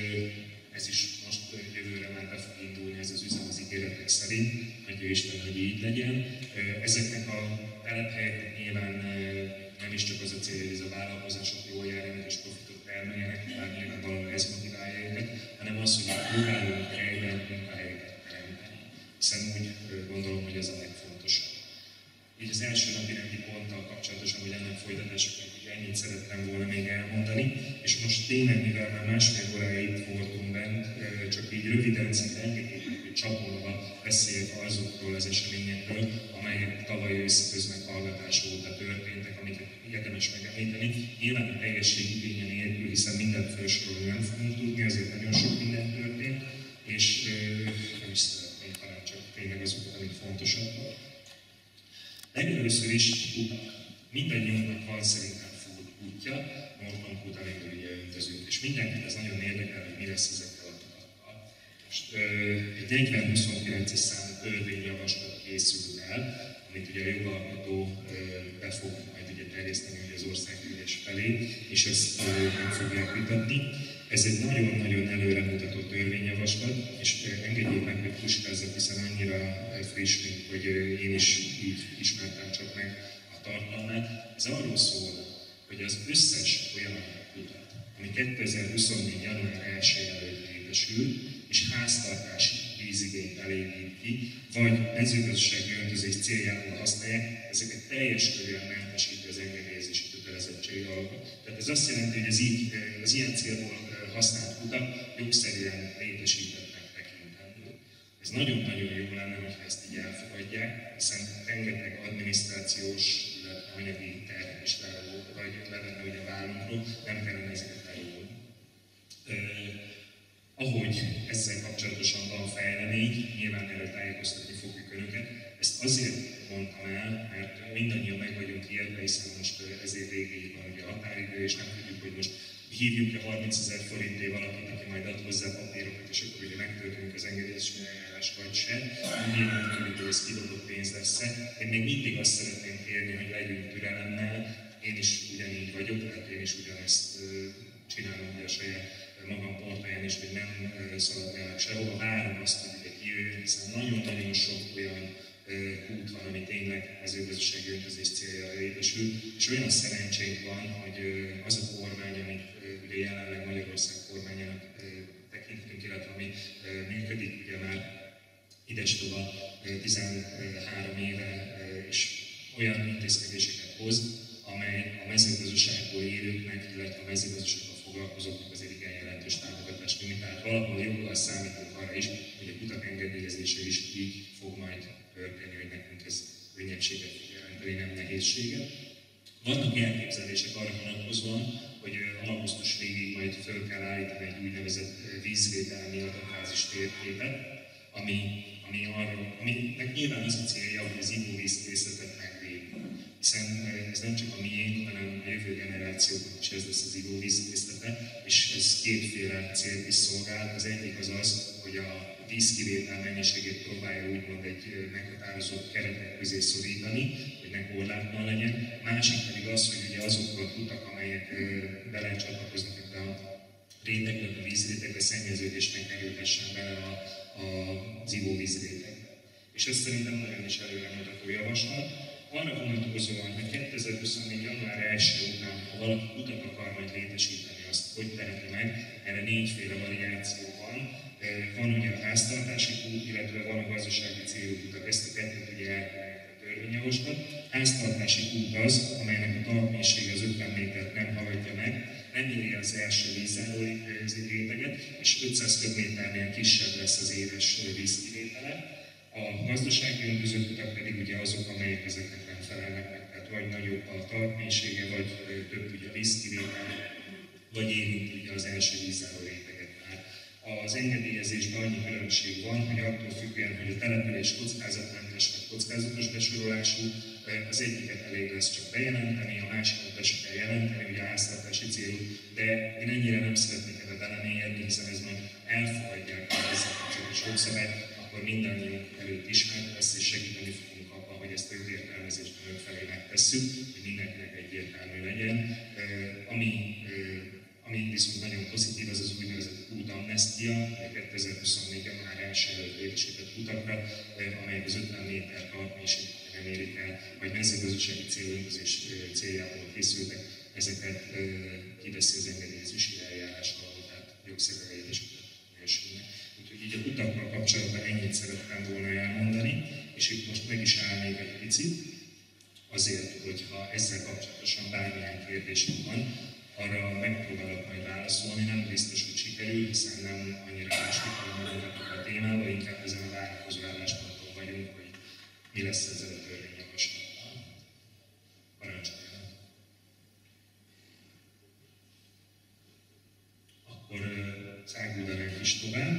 S1: ez is most jövőre már be fog indulni ez az üzem az ígéretek szerint, hogy Isten, hogy így legyen. Ezeknek a telephelyeknek nyilván nem is csak az a cél, hogy ez a vállalkozások jól járjanak és profitot termeljenek, tehát nyilvánvalóan ez motiválja őket, hanem az, hogy próbálunk helyben munkahelyeket teremteni. Hiszen úgy gondolom, hogy ez a legfontosabb. Így az első napi rendi ponttal kapcsolatosan, hogy ennek folytatásaként ennyit szerettem volna még elmondani, és most tényleg, mivel már másfél órája itt voltunk bent, csak így röviden szinte engedjék, hogy csapolva beszéljek azokról az eseményekről, amelyek tavaly ősz közmeghallgatás óta történtek, amiket érdemes megemlíteni. Nyilván a teljesség igénye nélkül, hiszen mindent felsorolni nem fogunk tudni, azért nagyon sok minden történt, és nem is szeretnék, hanem csak tényleg azokat, amik fontosak. Legelőször is utak. Mindannyiunknak van szerintem útja, Morton-kút, amikor ugye öntözünk, és mindenkit ez nagyon érdekel, hogy mi lesz ezekkel a tutakkal. Most egy 40-29-es számú törvényjavaslat készül el, amit ugye a jogalkotó be fog majd ugye terjeszteni az országgyűlés felé, és ezt meg fogják vitatni. Ez egy nagyon-nagyon előremutató törvényjavaslat, és engedjék meg, hogy puskázzak, hiszen annyira friss, mint hogy én is így ismertem csak meg a tartalmát. Ez arról szól, hogy az összes olyan utat, ami 2024. január 1 előtt létesül, és háztartási vízigényt elégít ki, vagy mezőgazdasági öntözés céljából használják, ezeket teljes körűen mentesíti az engedélyezési kötelezettség alól. Tehát ez azt jelenti, hogy az ilyen célból használt utak jogszerűen létesítettnek tekintendő. Ez nagyon-nagyon jó lenne, hogyha ezt így elfogadják, hiszen rengeteg adminisztrációs, illetve anyagi terhet is levenne ugye a vállunkról, nem kellene ezeket elérni. Ahogy ezzel kapcsolatosan van fejlemény, nyilván erről tájékoztatni fogjuk Önöket. Ezt azért mondtam el, mert mindannyian meg vagyunk ijedve, hiszen most ezért végéig van ugye a határidő, és nem tudjuk, hogy most hívjunk-e 30 000 forintért valakit, aki majd ad hozzá papírokat, és akkor ugye megtörténik az engedélyezési eljárás, vagy sem. Nyilván, hogy ez kidobott pénz lesz-e. Én még mindig azt szeretném kérni, hogy legyünk türelemmel. Én is ugyanígy vagyok, tehát én is ugyanezt csinálom ugye a saját magam portáján is, hogy nem szaladgálok sehova. Várom azt, hogy ide kijöjjön, hiszen nagyon-nagyon sok olyan út van, ami tényleg mezőgazdasági öntözés céljára épül, és olyan szerencsénk van, hogy az a kormány, amit ugye jelenleg Magyarország kormányának tekintünk, illetve ami működik ugye már idestova 13 éve, és olyan intézkedéseket hoz, amely a mezőgazdaságból élőknek, illetve a mezőgazdasággal foglalkozóknak azért igen jelentős támogatást nyújt. Tehát valahol joggal számítunk arra is, hogy a kutak engedélyezése is így fog majd történni, hogy nekünk ez könnyedséget fog jelenteni, nem nehézséget. Vannak elképzelések arra vonatkozóan, hogy augusztus végig majd föl kell állítani egy úgynevezett vízvédelmi adatbázis térképet, aminek nyilván az a célja, hogy az ivóvízkészletet megvédni. hiszen ez nem csak a miénk, hanem a jövő generációknak is ez lesz az ivóvíz készlete, és ez kétféle célt is szolgál. Az egyik az az, hogy a vízkivétel mennyiségét próbálja úgymond egy meghatározott keretek közé szorítani, hogy ne korlátlan legyen. Másik pedig az, hogy ugye azok a kutak, amelyek belecsatlakoznak ebbe a rétegbe, a vízrétegbe, szennyeződés megkerülhessen bele az ivóvízrétegbe. És ez szerintem nagyon is előremutató javaslat. Arra vonatkozóan, hogy 2024. január 1 után, ha valaki utat akar majd létesíteni, azt hogy teheti meg, erre 4-féle variáció van. Van ugye a háztartási kút, illetve van a gazdasági célú kutak, ezt a kettőt ugye elkülönített a törvényjavaslat. Háztartási kút az, amelynek a talpmélysége az 50 métert nem haladja meg, nem éri az első vízzáró réteget, és 500 köbméternél kisebb lesz az éves vízkivétele. A gazdasági öntöző kutak pedig ugye azok, amelyek ezeknek nem felelnek meg, tehát vagy nagyobb a talpmélysége, vagy több ugye a vízkivétel, vagy érint ugye az első vízzáró réteget már. Az engedélyezésben annyi különbség van, hogy attól függően, hogy a település kockázatmentes vagy kockázatos besorolású, az egyiket elég lesz csak bejelenteni, a másikat be se kell jelenteni, ugye a háztartási célú, de én ennyire nem szeretnék ebbe belemélyedni, hiszen ez majd elfogadják a ezzel kapcsolatos jogszabályt, akkor mindannyiunk előtt ismert lesz, és segíteni fogunk abban, hogy ezt a jogértelmezést önök felé megtesszük, hogy mindenkinek egyértelmű legyen. Ami viszont nagyon pozitív, az az úgynevezett útamnestia, 2024. január 1 előtt létesített utakra, amelyek az 50 méter talpmélységet nem érik el, vagy mezőgazdasági célöntözés céljából készültek, ezeket kiveszi az engedélyezési eljárás alól, tehát jogszerűen létesített minőségnek. Úgyhogy így a utakkal kapcsolatban ennyit szerettem volna elmondani, és itt most meg is állnék egy picit, azért, hogyha ezzel kapcsolatosan bármilyen kérdésem van, arra megpróbálok majd válaszolni, nem biztos, hogy sikerül, hiszen nem annyira másképpen a témába, inkább ezen a várakozó állásponton vagyunk, hogy mi lesz ezzel a törvényjavaslattal. Parancsoljon! Akkor száguldanánk is tovább.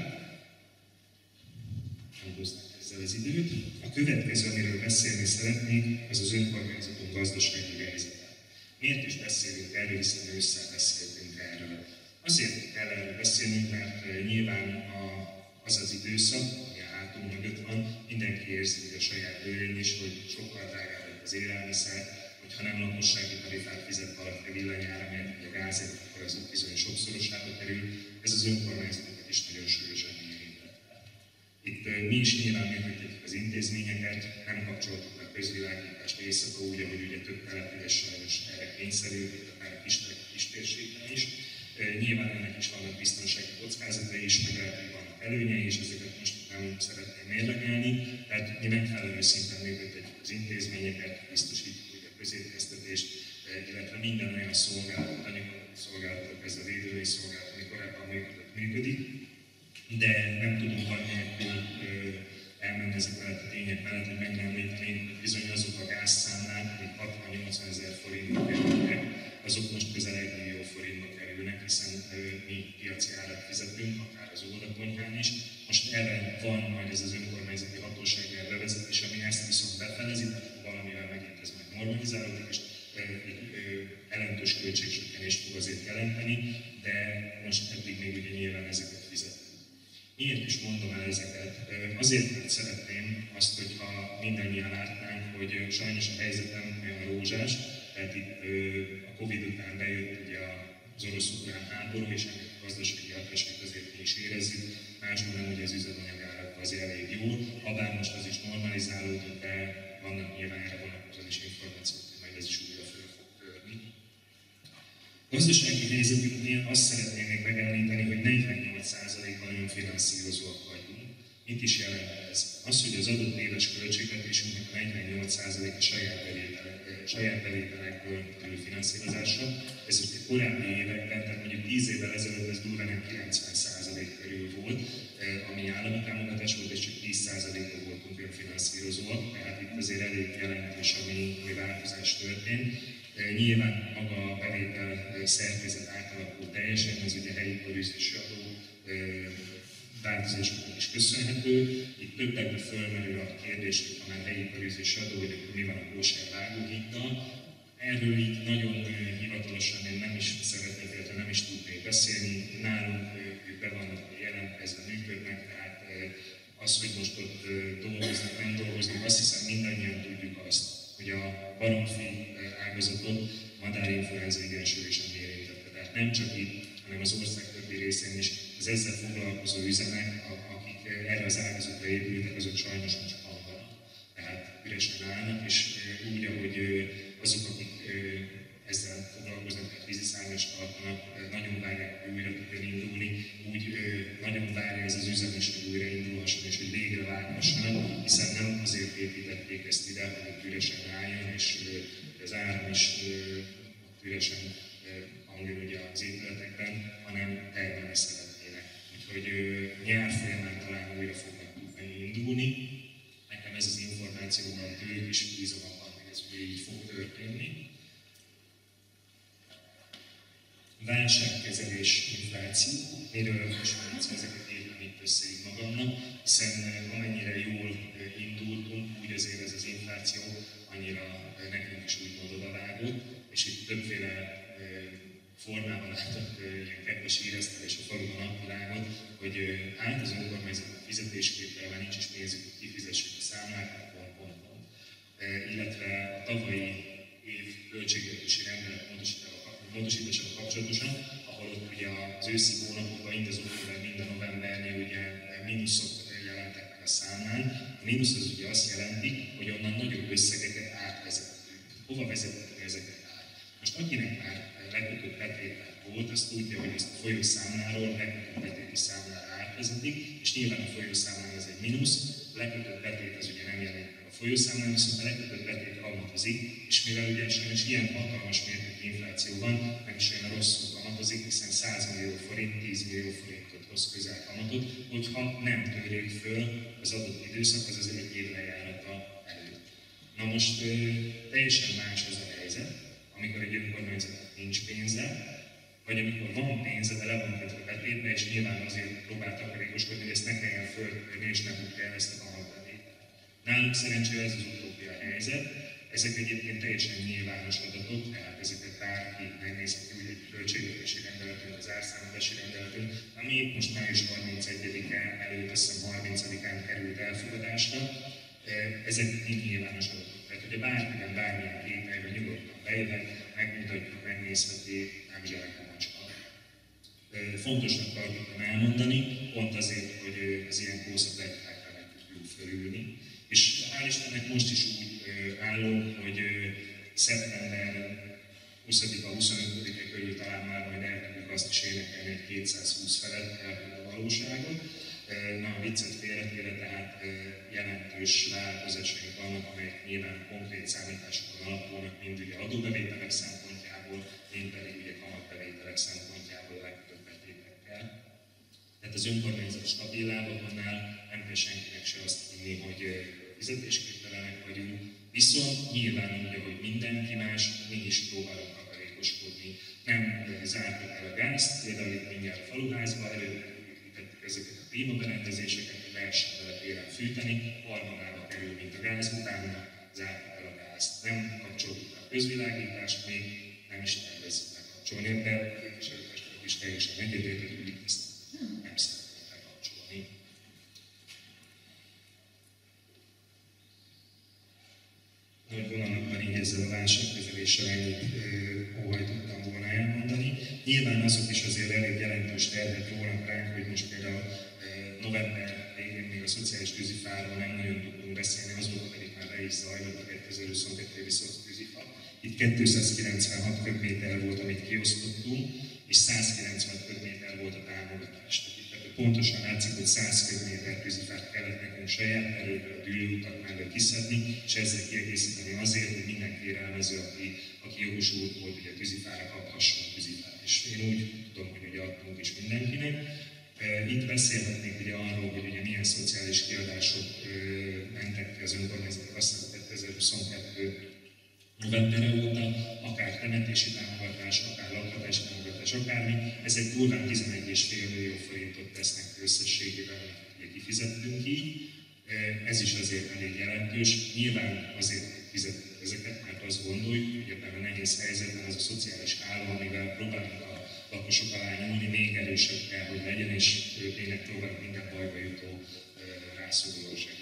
S1: Nem hoznánk ezzel az időt. A következő, amiről beszélni szeretnék, az az önkormányzatunk gazdasági helyzete. Miért is beszélünk erről, hiszen ősszel beszéltünk erről? Azért kell erről beszélnünk, mert nyilván az az időszak, ami a hátunk mögött van, mindenki érzi a saját bőrén is, hogy sokkal drágább lett az élelmiszer, hogyha nem lakossági tarifát fizet valaki a villanyára, mert a gázért, akkor az bizony sokszorosába kerül. Ez az önkormányzatokat is nagyon súlyosan érintette. Itt mi is nyilván működtetjük az intézményeket, nem kapcsoltuk a közvilágítást éjszaka, úgy, ahogy ugye több település sajnos erre kényszerült, akár a kis térségben is. Nyilván ennek is vannak biztonsági kockázatai is, meg lehet, hogy vannak előnyei, és ezeket most nem szeretném mérlegelni. Tehát mi megfelelő szinten működtetjük az intézményeket, biztosítjuk a közétkeztetést, illetve minden olyan szolgálat, anyagszolgálatok, ez a védői szolgálat, ami korábban működik, de nem tudunk annélkül elmenni ezek mellett a tények mellett, hogy megemlíteni, hogy bizony azok a gázszámlák, amik 60-80 ezer forintba kerülnek, azok most közel 1 millió forintba kerülnek, hiszen mi piaci árat fizetünk, akár az oldalkonyhán is. Most erre van majd ez az önkormányzati hatóság bevezetés, ami ezt viszont befelezi, tehát valamivel megint ez majd normalizálódik, és egy jelentős költségcsökkenést fog azért jelenteni, de most eddig még ugye nyilván ezeket fizetünk. Miért is mondom el ezeket? Azért, mert szeretném azt, hogyha mindannyian látnánk, hogy sajnos a helyzetem olyan rózsás, tehát itt a Covid után bejött ugye az orosz-ukrán háború, és ennek a gazdasági hatásait azért mi is érezzük, másban nem ugye az üzemanyagárak az elég jól, habár most az is normalizálódott, de vannak nyilván erre vonatkozó is információk, hogy majd ez is újra föl fog törni. Gazdasági helyzetünknél azt szeretném még megemlíteni, hogy 48%-ban önfinanszírozóak vagyunk. Mit is jelent ez? Az, hogy az adott éves költségvetésünknek a 48%-a saját bevételekből kerül finanszírozásra. Ez a korábbi években, tehát mondjuk 10 évvel ezelőtt ez durván 90% körül volt, ami állami támogatás volt, és csak 10%-a voltunk önfinanszírozóak, tehát itt azért elég jelentős, ami változás történt. Nyilván maga a bevétel szerkezet átalakult teljesen, az ugye helyi korűzési adó, bár változásoknak is köszönhető. Itt többekbe fölmerül a kérdés, hogy ha már helyi parizés adó, hogy akkor mi van a kóser vágóhíddal. Erről így nagyon hivatalosan én nem is szeretnék, illetve nem is tudnék beszélni. Nálunk ők be vannak jelentkezve, működnek, tehát az, hogy most ott dolgoznak, nem dolgoznak, azt hiszem mindannyian tudjuk azt, hogy a baromfi ágazatot madárinfluenza igensülésen érintette. Tehát nem csak itt, hanem az ország többi részén is az ezzel foglalkozó üzemek, akik erre az ágazatra épültek, azok sajnos most halvanak. Tehát üresen állnak, és úgy, ahogy azok, akik ezzel foglalkoznak, tehát víziszárnyast tartanak, nagyon várják, hogy újra tudjon indulni, úgy nagyon várja ez az üzem is, hogy újra indulhasson, és hogy végre vághassanak, hiszen nem azért építették ezt ide, hogy ott üresen álljon, és az áram is üresen hangjon ugye az épületekben, hanem termelni szeretnének. Úgyhogy nyár folyamán talán újra fognak tudni indulni. Nekem ez az információban tőlük is bízom abban, hogy ez így fog történni. Válságkezelés, infláció, miről most ezeket írtam itt össze így magamnak, hiszen amennyire jól indultunk, úgy azért ez az infláció annyira nekünk is úgymond odavágott, és itt többféle formában látott ilyen kedves éreztelés a faluban napvilágot, hogy állt az önkormányzatnak fizetésképre, már nincs is pénzük, hogy kifizessék a számlákat, illetve a tavalyi év költségvetési rendelet módosításával kapcsolatosan, ahol ott ugye az őszi hónapokban, mind az október, mind a novembernél ugye mínuszok jelentek meg a számlán. A mínusz az ugye azt jelenti, hogy onnan nagyobb összegeket átvezettünk. Hova vezettünk ezeket át? Most akinek már lekötött betétel volt, azt tudja, hogy ezt a folyószámláról lekötött betéti számlára átvezetik, és nyilván a folyószámlán ez egy mínusz, lekötött betét az ugye nem jelenik meg a folyószámlán, viszont a lekötött betét kamatozik, és mivel ugye sajnos ilyen hatalmas mértékű infláció van, meg is olyan rosszul kamatozik, hiszen 100 millió forint, 10 millió forintot hoz közel kamatot, hogyha nem törjék föl az adott időszak, az egy év lejárata előtt. Na most teljesen más ez a helyzet, amikor egy önkormányzatnak nincs pénze, vagy amikor van pénze, de le van kötve betétbe, és nyilván azért próbál takarékoskodni, hogy ezt ne kelljen föltörni, és nem úgy kell ezt a kamatbetétet. Nálunk szerencsére ez az utóbbi a helyzet. Ezek egyébként teljesen nyilvános adatok, tehát ezeket bárki megnézheti, úgy egy költségvetési rendeletünk, az árszámolási rendeletünk, ami most május 31-án előtt, azt hiszem 30-án került elfogadásra. Ezek mind nyilvános adatok. Tehát, hogyha bárkiben bármilyen kételre nyugodtan bejöhet, megmutatjuk, megnézheti, nem zsák a macska. Fontosnak tartottam elmondani, pont azért, hogy az ilyen kószabletákra meg tudjuk fölülni. És hál' Istennek most is úgy állunk, hogy szeptember 20-a, 25-e körül talán már majd el tudjuk azt is énekelni, hogy 220 felett elhűl a valóságot. Na, a viccet félretéve, tehát jelentős változásaink vannak, amelyek nyilván konkrét számításokon alapulnak, mind ugye adóbevételek szempontjából, mind pedig ugye kamatbevételek szempontjából legtöbb betétekkel. Tehát az önkormányzat stabil lábakonnál nem kell senkinek se azt hinni, hogy fizetésképtelenek vagyunk, viszont nyilván úgy, hogy mindenki más, mi is próbálunk takarékoskodni. Nem zártuk el a gázt, például itt mindjárt a faluházba, előtettük ezeket a klímaberendezéseket, hogy lehessen vele télen fűteni, harmadába kerül, mint a gáz, utána zártuk el a gázt. Nem kapcsoltuk a közvilágítást, még nem is tervezzük megkapcsolni, de a képviselőtestület is teljesen egyetértett, hogy ezt nem szeretnénk megkapcsolni. Nagy vonalakban így ezzel a válságkezeléssel ennyit óhajtottam volna elmondani. Nyilván azok is azért elég jelentős terhet rónak ránk, hogy most például november végén még a szociális tűzifáról nem nagyon tudtunk beszélni, azóta pedig már le is zajlott a 2022 évi szociáltűzifa. Itt 296 köbméter volt, amit kiosztottunk, és 190 köbméter volt a támogatás. Tehát pontosan látszik, hogy 100 köbméter tűzifát kellett nekünk saját erőből a dűlőutak mellett kiszedni, és ezzel kiegészíteni azért, hogy minden kérelmező, aki jogosult volt, hogy a tűzifára kaphasson a tűzifát. És én úgy tudom, hogy ugye adtunk is mindenkinek. Itt beszélhetnénk ugye arról, hogy ugye milyen szociális kiadások mentek ki az önkormányzatok aztán 2022 november óta, akár temetési támogatás, akár lakhatási támogatás, akármi, ezek durván 11,5 millió forintot tesznek összességében, fizettünk így. Ez is azért elég jelentős. Nyilván azért fizettük ezeket, mert azt gondoljuk, hogy ebben a nehéz helyzetben ez a szociális háló, amivel próbálunk a lakosok alá nyúlni, még erősebb kell, hogy legyen, és tényleg próbálunk minden bajba jutó rászoruló segíteni.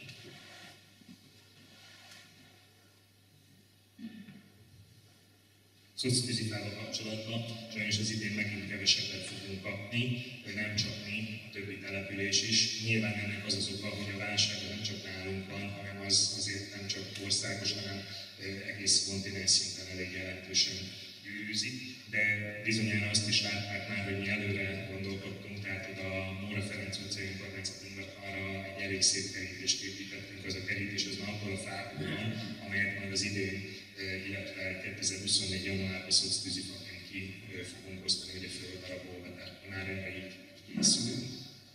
S1: Szoctűzifával kapcsolatban sajnos az idén megint kevesebbet fogunk kapni, nem csak mi, a többi település is. Nyilván ennek az az oka, hogy a válság nem csak nálunk van, hanem az azért nem csak országos, hanem egész kontinens szinten elég jelentősen gyűrűzik. De bizonyára azt is látták már, hogy mi előre gondolkodtunk, tehát oda a Móra Ferenc utcai önkormányzatunknak arra egy elég szép kerítést építettünk. Az a kerítés az már akkor a fákból van, amelyet majd az idén, illetve 2024. januárban szoctűzifaként ki fogunk osztani, ugye földarabolva, tehát már erre így készülünk.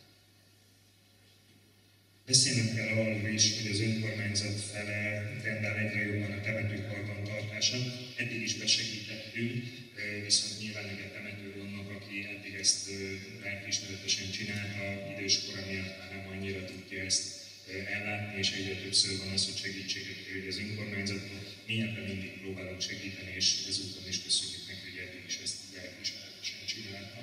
S1: Beszélnünk kell arról is, hogy az önkormányzat fele rendel egyre jobban a temetőkarban tartása. Eddig is besegítettünk, viszont nyilván egy temető vannak, aki eddig ezt lelkiismeretesen csinálta, időskora miatt már nem annyira tudja ezt ellátni, és egyre többször van az, hogy segítséget kérjük az önkormányzattól. Mi ebben mindig próbálunk segíteni, és ezúton is köszönjük neki, hogy eddig is ezt lelkiismeretesen csinálta.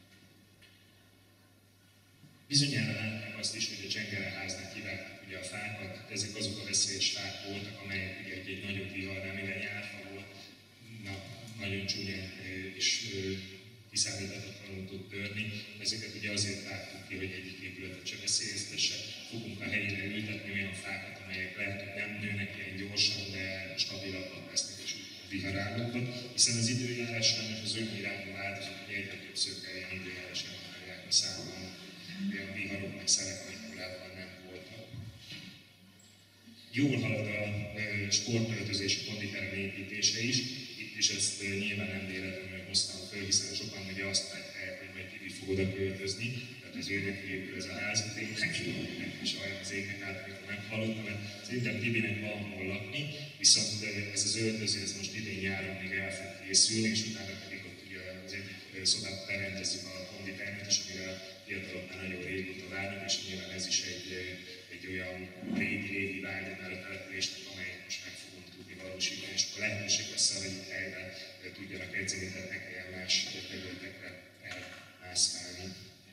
S1: Bizonyára látnánk azt is, hogy a Csengereháznál kivágták ugye a fákat, ezek azok a veszélyes fák voltak, amelyek ugye egy nagyobb viharnál, mivel járfa volt, nagyon csúnyán és kiszámíthatatlanul tud törni. Ezeket ugye azért vágtuk ki, hogy egyik épületet se veszélyeztesse. Fogunk a helyére ültetni olyan fákat, amelyek lehet, hogy nem nőnek ilyen gyorsan, de stabilabbak lesznek és viharállókat, hiszen az időjárás sajnos az önirányú változott, hogy egyre többször kell ilyen időjáráson akarják számolni. Olyan viharok meg szelek, amik korábban nem voltak. Jól halad a sportöltözési konditerem építése is. Itt is ezt nyilván nem véletlenül hoztam föl, hiszen sokan ugye azt látják, hogy majd Tibi fog oda költözni, tehát az őnek épül ez a ház, tényleg is olyan az égnek át, amikor meghallottam, mert szerintem Tibinek van hol lakni, viszont ez az öltöző, ez most idén nyáron még el fog készülni, és utána pedig ott ugye az egyik szobát berendezzük a konditermet, és amire a fiatalok már nagyon régóta várnak, és nyilván ez is egy olyan régi vágya már a településnek, amelyet most meg fogunk tudni valósítani, és akkor lehetőség lesz arra, hogy itt helyben tudjanak edzeni, tehát ne kelljen más területekre elmászkálni.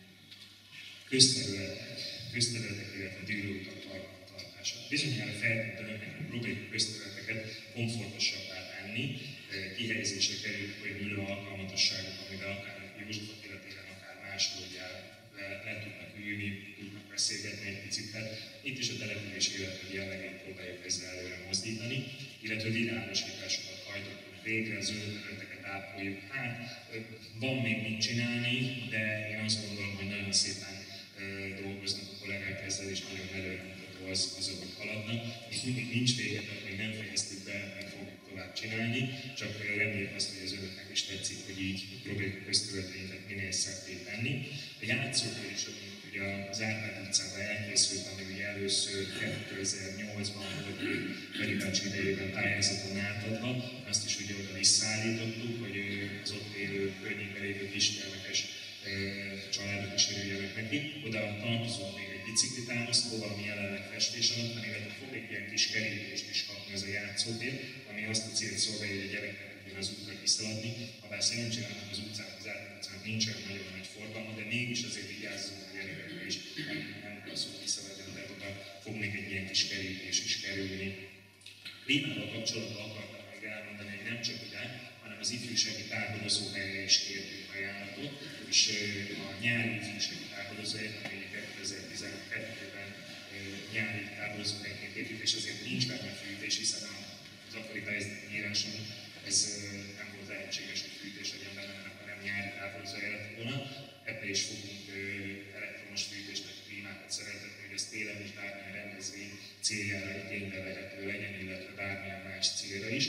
S1: Közterületek, illetve dűlőutak tartása. Bizonyára feltűnt önöknek, hogy próbáljuk közterületeket komfortosabbá tenni, kihelyezésre került olyan ülő alkalmatosságok, amivel akár József Attila téren, akár máshol le tudnak ülni, tudnak beszélgetni egy picit. Itt is a település életű jellegét próbáljuk ezzel előre mozdítani, illetve világosításokat hajtottunk végre, zöld területeket ápoljuk. Hát van még mit csinálni, de én azt gondolom, hogy nagyon szépen dolgoznak a kollégák ezzel, és nagyon előremutató az, ahogy haladnak. És mindig nincs vége, tehát még nem fejeztük be, meg fogjuk tovább csinálni, csak reméljük azt, hogy az önöknek is tetszik, hogy így próbáljuk a közterületeinket minél szebbé tenni. A játszótér is, ami ugye az Árpád utcában elkészült, ami ugye először 2008-ban volt Veribács idejében pályázaton átadva, azt is ugye oda visszaállítottuk, hogy az ott élő, környékben lévő kisgyermekes családok is örüljenek neki. Oda tartozott még egy biciklitámasztóval, ami jelenleg festés alatt van, illetve fog egy ilyen kis kerítést is kapni ez a játszótér, ami azt a célt szolgálja, hogy a gyerekek tudjon az útra kiszaladni. Habár szerencsére annak az utcának, az Árpád utcának nincsen nagyon nagy forgalma, de mégis azért vigyázzunk a gyerekekre is, nem kell szó kiszaladjon, tehát oda fog még egy ilyen kis kerítés is kerülni. Klímával kapcsolatban akartam még elmondani, hogy nem csak ide, hanem az ifjúsági táborozó helyre is kértünk ajánlatot, és a nyári ifjúsági táborozó helyre, ami 2012-ben nyári táborozó helyként épült, és azért nincs benne fűtés, hiszen az akkori pályázati íráson ez nem volt lehetséges, hogy fűtés legyen benne, mert akkor nem nyári táborozó hely lett volna. Ebbe is fogunk elektromos fűtésnek klímákat szeretetni, hogy ez télen is bármilyen rendezvény céljára igénybe vehető legyen, illetve bármilyen más célra is.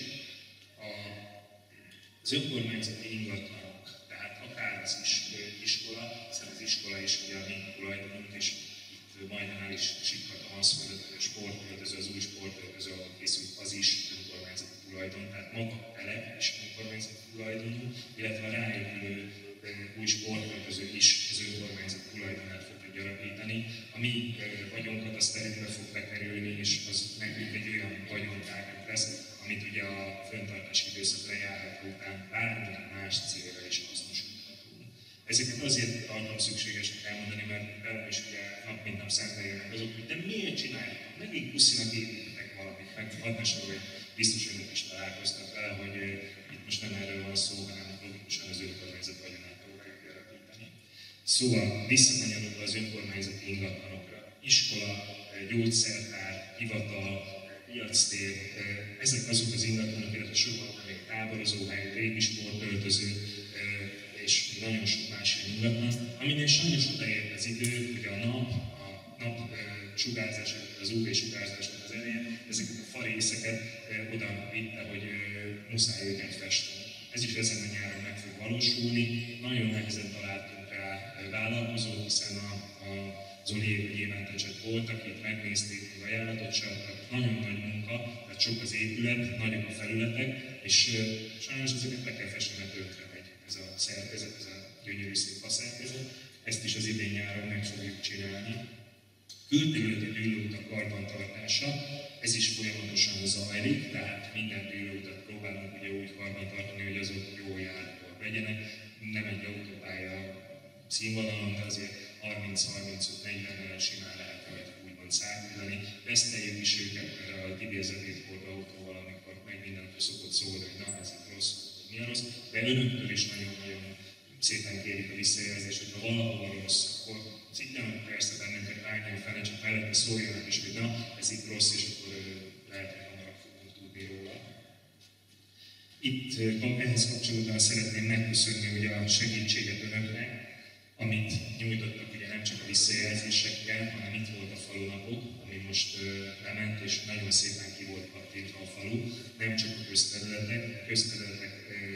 S1: Az önkormányzati ingatlanok, tehát akár az iskola, hiszen az iskola is ugye a mi tulajdonunk, és itt majdnem el is sikkadt az, hogy a sportöltöző, az új sportöltöző, ahol készült, az is önkormányzati tulajdon, tehát maga a telep is önkormányzati tulajdonú, illetve a ráépülő új sportöltöző is az önkormányzat tulajdonát fog tudja alapítani, a mi vagyonkataszterénkbe fog bekerülni, és az nekünk egy olyan vagyontárgyunk lesz, amit ugye a fenntartási időszak lejárata után bármilyen más célra is hasznosíthatunk. Ezeket azért tartom szükségesnek elmondani, mert velem is ugye nap mint nap szembe jönnek azok, hogy de miért csinálják? Megint puszinak építetek valamit, meg hadd ne sorolj, biztos önök is találkoztak vele, hogy itt most nem erről van szó, hanem logikusan az önkormányzat vagyonát próbáljuk elrapítani. Szóval visszakanyarodva az önkormányzati ingatlanokra, iskola, gyógyszertár, hivatal, piactér, ezek azok az ingatlanok, illetve sorolhatnám még táborozóhely, régi sportöltöző, és nagyon sok más ingatlan, aminél sajnos odaért az idő, hogy a nap sugárzás, az UV-sugárzásnak az eleje, ezeket a farészeket oda vitte, hogy muszáj őket festeni. Ez is ezen a nyáron meg fog valósulni. Nagyon nehezen találtunk rá vállalkozót, hiszen az Zoli évente csak voltak, itt megnézték, még ajánlatot sem adtak. Nagyon nagy munka, tehát sok az épület, nagyok a felületek, és sajnos ezeket le kell festeni, mert tönkre megy ez a szerkezet, ez a gyönyörű szép faszerkezet. Ezt is az idén nyáron meg fogjuk csinálni. Külterületi dűlőutak karbantartása, ez is folyamatosan zajlik, tehát minden dűlőutat próbálunk ugye úgy karbantartani, hogy azok jól járhatóak legyenek. Nem egy autópálya színvonalon, de azért 30-35-40-nel simán lehet rajta úgymond szállítani. Veszteljük is őket, mert a idézetét volt autóval, amikor meg mindentől szokott szólni, hogy na ez itt rossz, hogy mi a rossz, de önöktől is nagyon-nagyon szépen kérik a visszajelzést, hogy ha valahol rossz, akkor szintén persze bennünket álljon fel, csak mellette szóljanak is, hogy na, ez itt rossz, és akkor lehet, hogy hamarabb fogunk tudni róla. Itt ehhez kapcsolatban szeretném megköszönni ugye a segítséget önöknek, amit nyújtottak ugye nem csak a visszajelzésekkel, hanem itt volt a falunapok, ami most lement, és nagyon szépen ki volt kattintva a falu. Nem csak a közterületek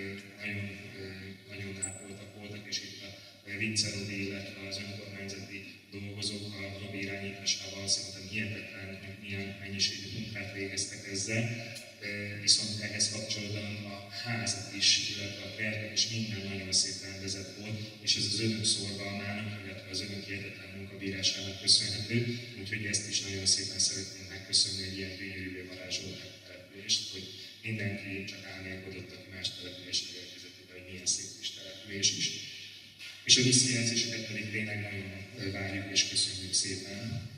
S1: nagyon ápoltak voltak, és itt a Vince Robi, illetve az önkormányzati dolgozók a Robi irányításával szerintem hihetetlen, hogy milyen mennyiségű munkát végeztek ezzel. Viszont ehhez kapcsolatban a házat is, illetve a kertek is minden nagyon szép rendezett volt, és ez az önök szorgalmának, illetve az önök hihetetlen munkabírásának köszönhető, úgyhogy ezt is nagyon szépen szeretném megköszönni, hogy ilyen gyönyörűvé varázsolt a települést, hogy mindenki csak álmélkodott, aki más településre érkezett, hogy milyen szép kis település is. És a visszajelzéseket pedig tényleg nagyon várjuk és köszönjük szépen.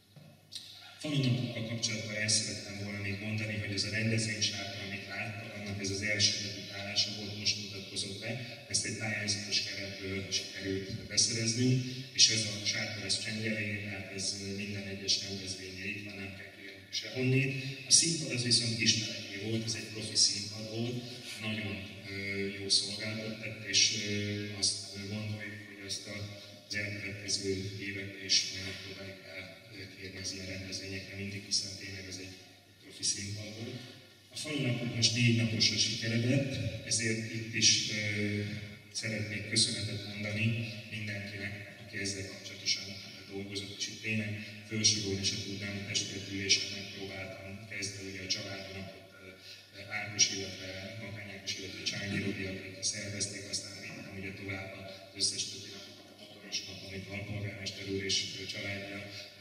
S1: Falunapokkal kapcsolatban el szerettem volna még mondani, hogy ez a rendezvénysátor, amit láttak, annak ez az első állása volt, most mutatkozott be. Ezt egy pályázatos keretből sikerült beszereznünk, és ez a sátor, ez csengelé, tehát ez minden egyes rendezvénye itt van, nem kell kérni sehonnét. A színpad az viszont kismereké volt, ez egy profi színpad volt, nagyon jó szolgáltat tett, és azt gondoljuk, hogy ezt az elkövetkező években is megpróbáljuk elkérni az ilyen rendezvényekre mindig, hiszen tényleg ez egy profi színpad volt. A falunapok most 4 naposra sikeredett, ezért itt is szeretnék köszönetet mondani mindenkinek, aki ezzel kapcsolatosan dolgozott, és itt tényleg felsorolni se tudnám, a testületülésen megpróbáltam kezdve ugye a családnapot, Ákos, illetve Makány Ákos, illetve Csányi Robi, akik szervezték, aztán vittem ugye tovább az összes többi napot, a motoros nap, amit a alpolgármester úr és családja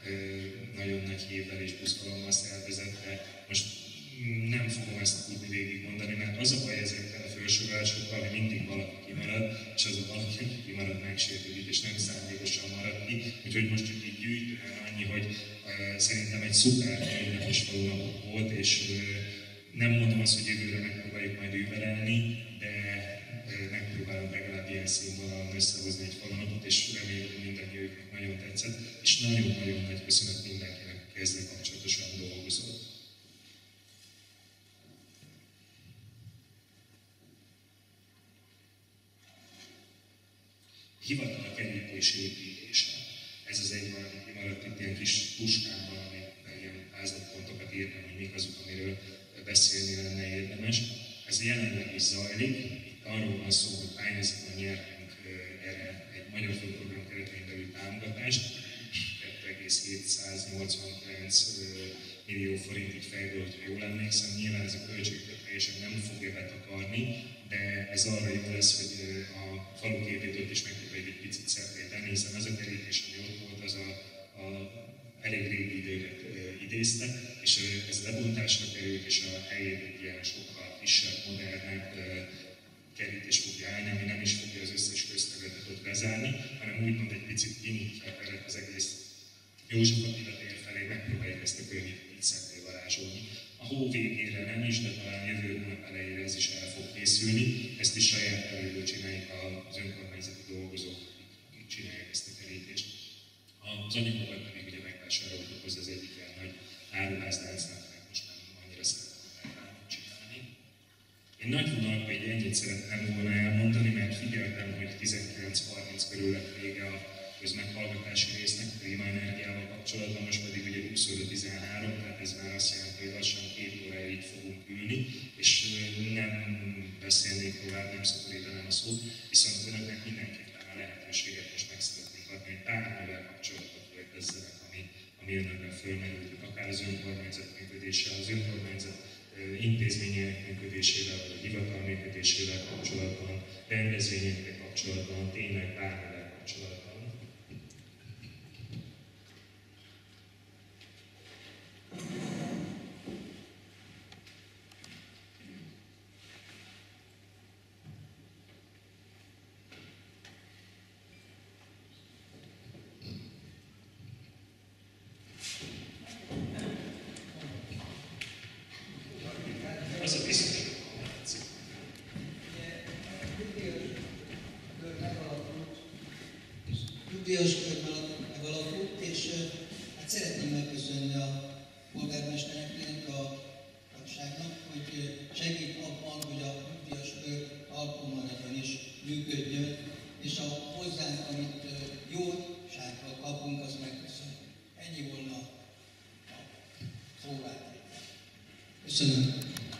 S1: nagyon nagy hívvel és buszkalommal szervezett, de most nem fogom ezt tudni végigmondani, mert az a baj ezekkel a felsorolásokkal, hogy mindig valaki kimarad, és az a valaki, aki kimarad, megsértődik, és nem szándékosan marad ki. Úgyhogy most csak így gyűjtően annyi, hogy szerintem egy szuper ünnepes falunapok volt, és nem mondom azt, hogy jövőre megpróbáljuk majd überelni, de megpróbálom legalább ilyen színvonalon összehozni egy falunapot, és remélem, hogy mindannyiuknak nagyon tetszett, és nagyon-nagyon nagy köszönet mindenkinek, aki ezzel kapcsolatosan dolgozott. Hivatal kerítés építése. Ez az egy valami kimaradt itt ilyen kis puskámban, amit ilyen házatpontokat írtam, hogy mik azok, amiről beszélni lenne érdemes. Ez jelenleg is zajlik. Itt arról van szó, hogy pályázatban nyertünk erre egy magyar földprogram keretein belül támogatást. 2,789 millió forint így fejből, ha jól emlékszem. Nyilván ez a költséget teljesen nem fogja betakarni, de ez arra jó lesz, hogy a faluképítőt is megpróbáljuk egy picit szebbé tenni, hiszen az a kerítés, ami ott volt, az a idézte, és ez lebontásra került, és a helyét egy ilyen sokkal kisebb, modernebb kerítés fogja állni, ami nem is fogja az összes közterületet bezárni, hanem úgymond egy picit kinyitja a teret az egész József Attila tér felé, megpróbálják ezt a környéket így szentté varázsolni. A hó végére nem is, de talán jövő hónap elejére ez is el fog készülni. Ezt is saját erőből csinálják az önkormányzati dolgozók, akik csinálják ezt a kerítést. Az anyagokat pedig ugye megvásároltuk hozzá az egyik olyan nagy áruházláncnak, mert most nem annyira szeretném csinálni. Én nagy vonalban így ennyit szeretném volna elmondani, mert figyeltem, hogy 19:30 körül lett vége a közmeghallgatási résznek a klímaenergiával kapcsolatban, most pedig ugye 20:13, tehát ez már azt jelenti, hogy lassan 2 óráig itt fogunk ülni, és nem beszélnék tovább, nem szaporítanám a szót, viszont önöknek mindenképpen a lehetőséget most meg szeretnék adni, hogy bármivel kapcsolatot kérdezzenek, ami önökben fölmerült, akár az önkormányzat működéssel, az önkormányzat intézményének működésével, vagy a hivatal működésével kapcsolatban, rendezvényekkel kapcsolatban, tényleg bármivel kapcsolatban.
S8: Nyugdíjas kör megalakult, és hát szeretném megköszönni a polgármesternek, a tagságnak, hogy segít abban, hogy a nyugdíjas kör alkalmanatban is működjön, és a hozzánk, amit jósággal kapunk, az megköszönjük. Ennyi volna a szóváltás. Köszönöm.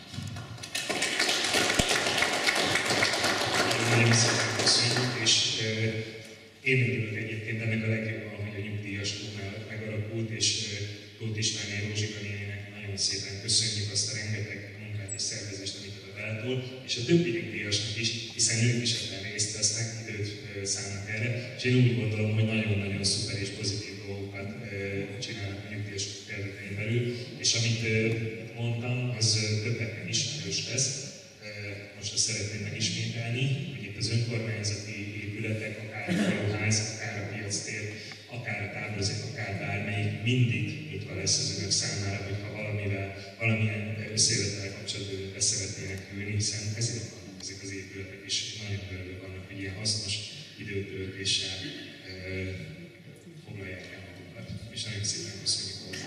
S1: Nagyon szépen köszönjük, és én örülök egyébként ennek a legjobban, hogy a nyugdíjas klubnál megalakult, és Tóth István Rózsika néninek nagyon szépen köszönjük azt a rengeteg munkát és szervezést, amit a Veltól, és a többi nyugdíjasnak is, hiszen ők is ebben részt vesznek, időt szánnak erre, és én úgy gondolom, hogy nagyon-nagyon szuper és pozitív dolgokat csinálnak a nyugdíjasok területein belül, és amit mondtam, az többeknek ismerős lesz. Most azt szeretném megismételni, hogy itt az önkormányzati épületek, akár a hajóház, akár a piactér, akár a táblazat, akár bármelyik mindig nyitva lesz az önök számára, hogyha valamilyen összejövetel kapcsolatban be szeretnének ülni, hiszen ezért vannak ezek az épületek, és nagyon örülök annak, hogy ilyen hasznos időtöltéssel foglalják el magukat. És nagyon szépen köszönjük hozzá.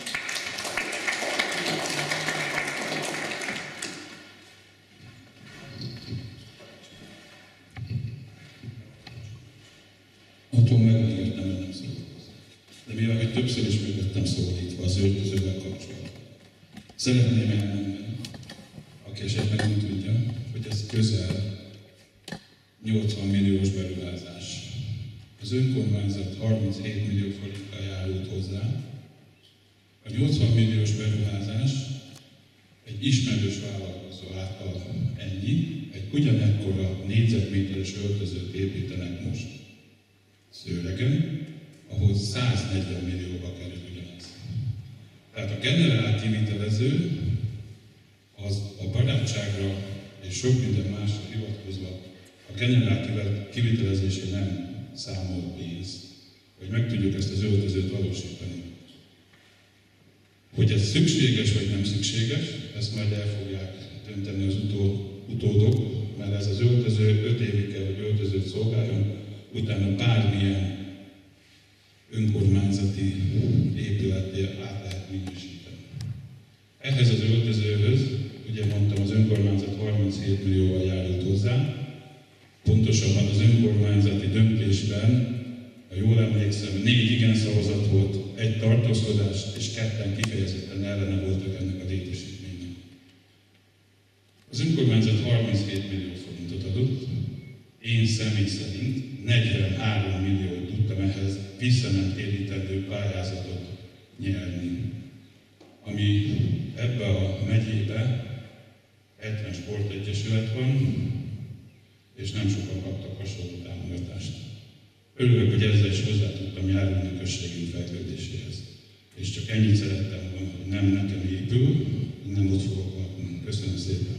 S9: Attól megígértem, hogy nem szólok. De mivel, hogy többször is meg lettem szólítva az öltözővel kapcsolatban, szeretném elmondani, aki esetleg nem tudja, hogy ez közel 80 milliós beruházás. Az önkormányzat 37 millió forinttal járult hozzá. A 80 milliós beruházás egy ismerős vállalkozó által ennyi, egy ugyanekkora négyzetméteres öltözőt építenek most Szőlegen, ahol 140 millióba kerül ugyanaz. Tehát a generál kivitelező az a barátságra és sok minden másra hivatkozva a generál kivitelezésé nem számol pénz, hogy meg tudjuk ezt az öltözőt valósítani. Hogy ez szükséges vagy nem szükséges, ezt majd el fogják dönteni az utódok, mert ez az öltöző 5 évig kell, hogy öltözőt szolgáljon, utána bármilyen önkormányzati épületnél át lehet minősíteni. Ehhez az öltözőhöz, ugye mondtam, az önkormányzat 37 millióval járult hozzá, pontosabban az önkormányzati döntésben, ha jól emlékszem, 4 igen szavazat volt, 1 tartózkodás, és 2 kifejezetten ellene voltak ennek a létesítménynek. Az önkormányzat 37 millió forintot adott, én személy szerint 43 milliót tudtam ehhez visszanemtérítendő pályázatot nyerni, ami ebbe a megyébe 70 sportegyesület van, és nem sokan kaptak hasonló támogatást. Örülök, hogy ezzel is hozzá tudtam járulni a községünk fejlődéséhez. És és csak ennyit szerettem volna, hogy nem nekem épül, nem ott fogok lakni. Köszönöm szépen.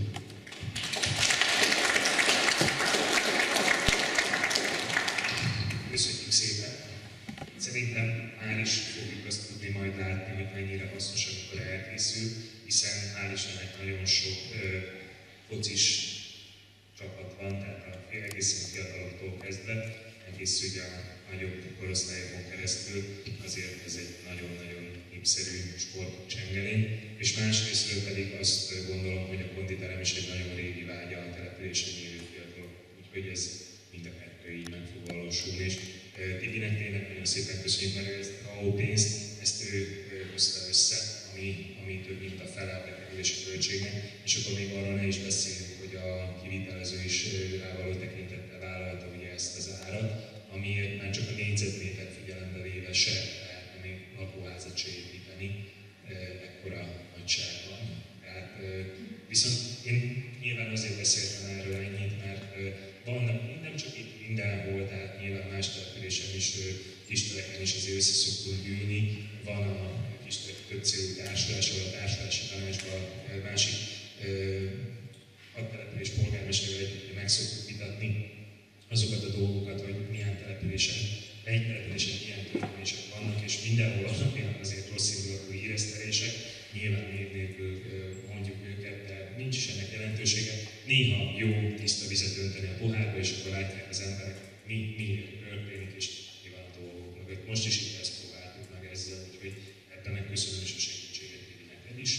S1: Köszönjük szépen! Szerintem már is fogjuk azt tudni majd látni, hogy mennyire hasznos, amikor elkészül, hiszen hál' Istennek nagyon sok focis csapat van, tehát a egészen fiataloktól kezdve, egész ugye a nagyobb korosztályokon keresztül, azért ez egy nagyon-nagyon népszerű sportcsengelény, és másrésztről pedig azt gondolom, hogy a konditerem is egy nagyon régi vágya a településen élő fiatalok, úgyhogy ez mind a kettő így meg fog valósulni. És Tibinek tényleg nagyon szépen köszönjük, mert ezt a pénzt, ezt ő hozta össze, ami több mint a fele a bekerülési költségnek, és akkor még arról ne is beszéljünk, hogy a kivitelező is rávaló tekintettel vállalta ugye ezt az árat, amiért már csak a négyzetméter figyelembe véve se lehetne még lakóházat se építeni ekkora nagyságban. Tehát, viszont én nyilván azért beszéltem erről ennyit, mert vannak nem csak itt mindenhol, tehát nyilván más településen is, kisteleken is azért össze szoktunk gyűlni. Van a több célú társulás, ahol a társulási tanácsban a másik település polgármesterrel együtt meg szoktuk vitatni azokat a dolgokat, hogy milyen településen, melyik településen milyen történések vannak, és mindenhol vannak azért rossz indulatú híresztelések, nyilván név nélkül mondjuk őket, de nincs is ennek jelentősége. Néha jó tiszta vizet önteni a pohárba, és akkor látják az emberek, mi történik, és nyilván a dolgok mögött. Most is itt ezt próbáltuk meg ezzel, úgyhogy ebben megköszönöm is a segítséget neked is.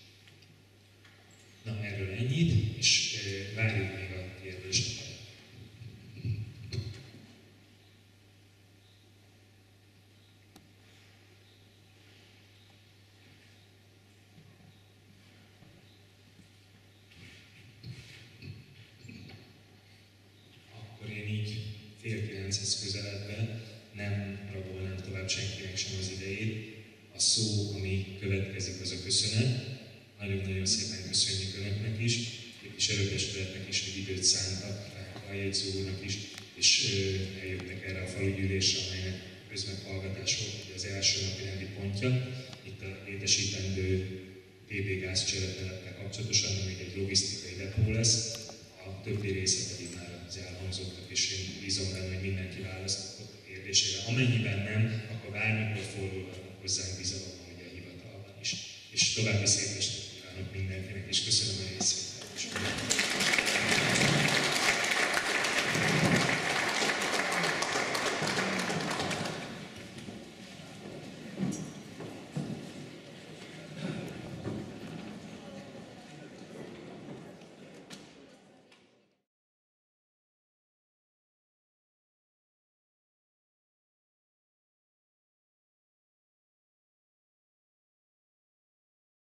S1: Na, erről ennyit, és várjuk még a kérdéseket. Akkor én így 8:30-hez közeledve nem rabolnám tovább senkinek sem az idejét. A szó, ami következik, az a köszönet. Nagyon-nagyon szépen köszönjük Önöknek is, képviselőtestületnek is, hogy időt szántak, a jegyző úrnak is, és eljöttek erre a falugyűlésre, amelynek közmeghallgatás volt az első napi rendi pontja. Itt a létesítendő PB gázcserettelettel kapcsolatosan, ami egy logisztikai depó lesz. A többi része pedig már az elhangzottak, és én bízom benne, hogy mindenki választott a kérdésére. Amennyiben nem, akkor bármikor fordulhatnak hozzánk bizalommal, ugye a hivatalban is. És további szép estét kívánok mindenkinek, és köszönöm a részvételt.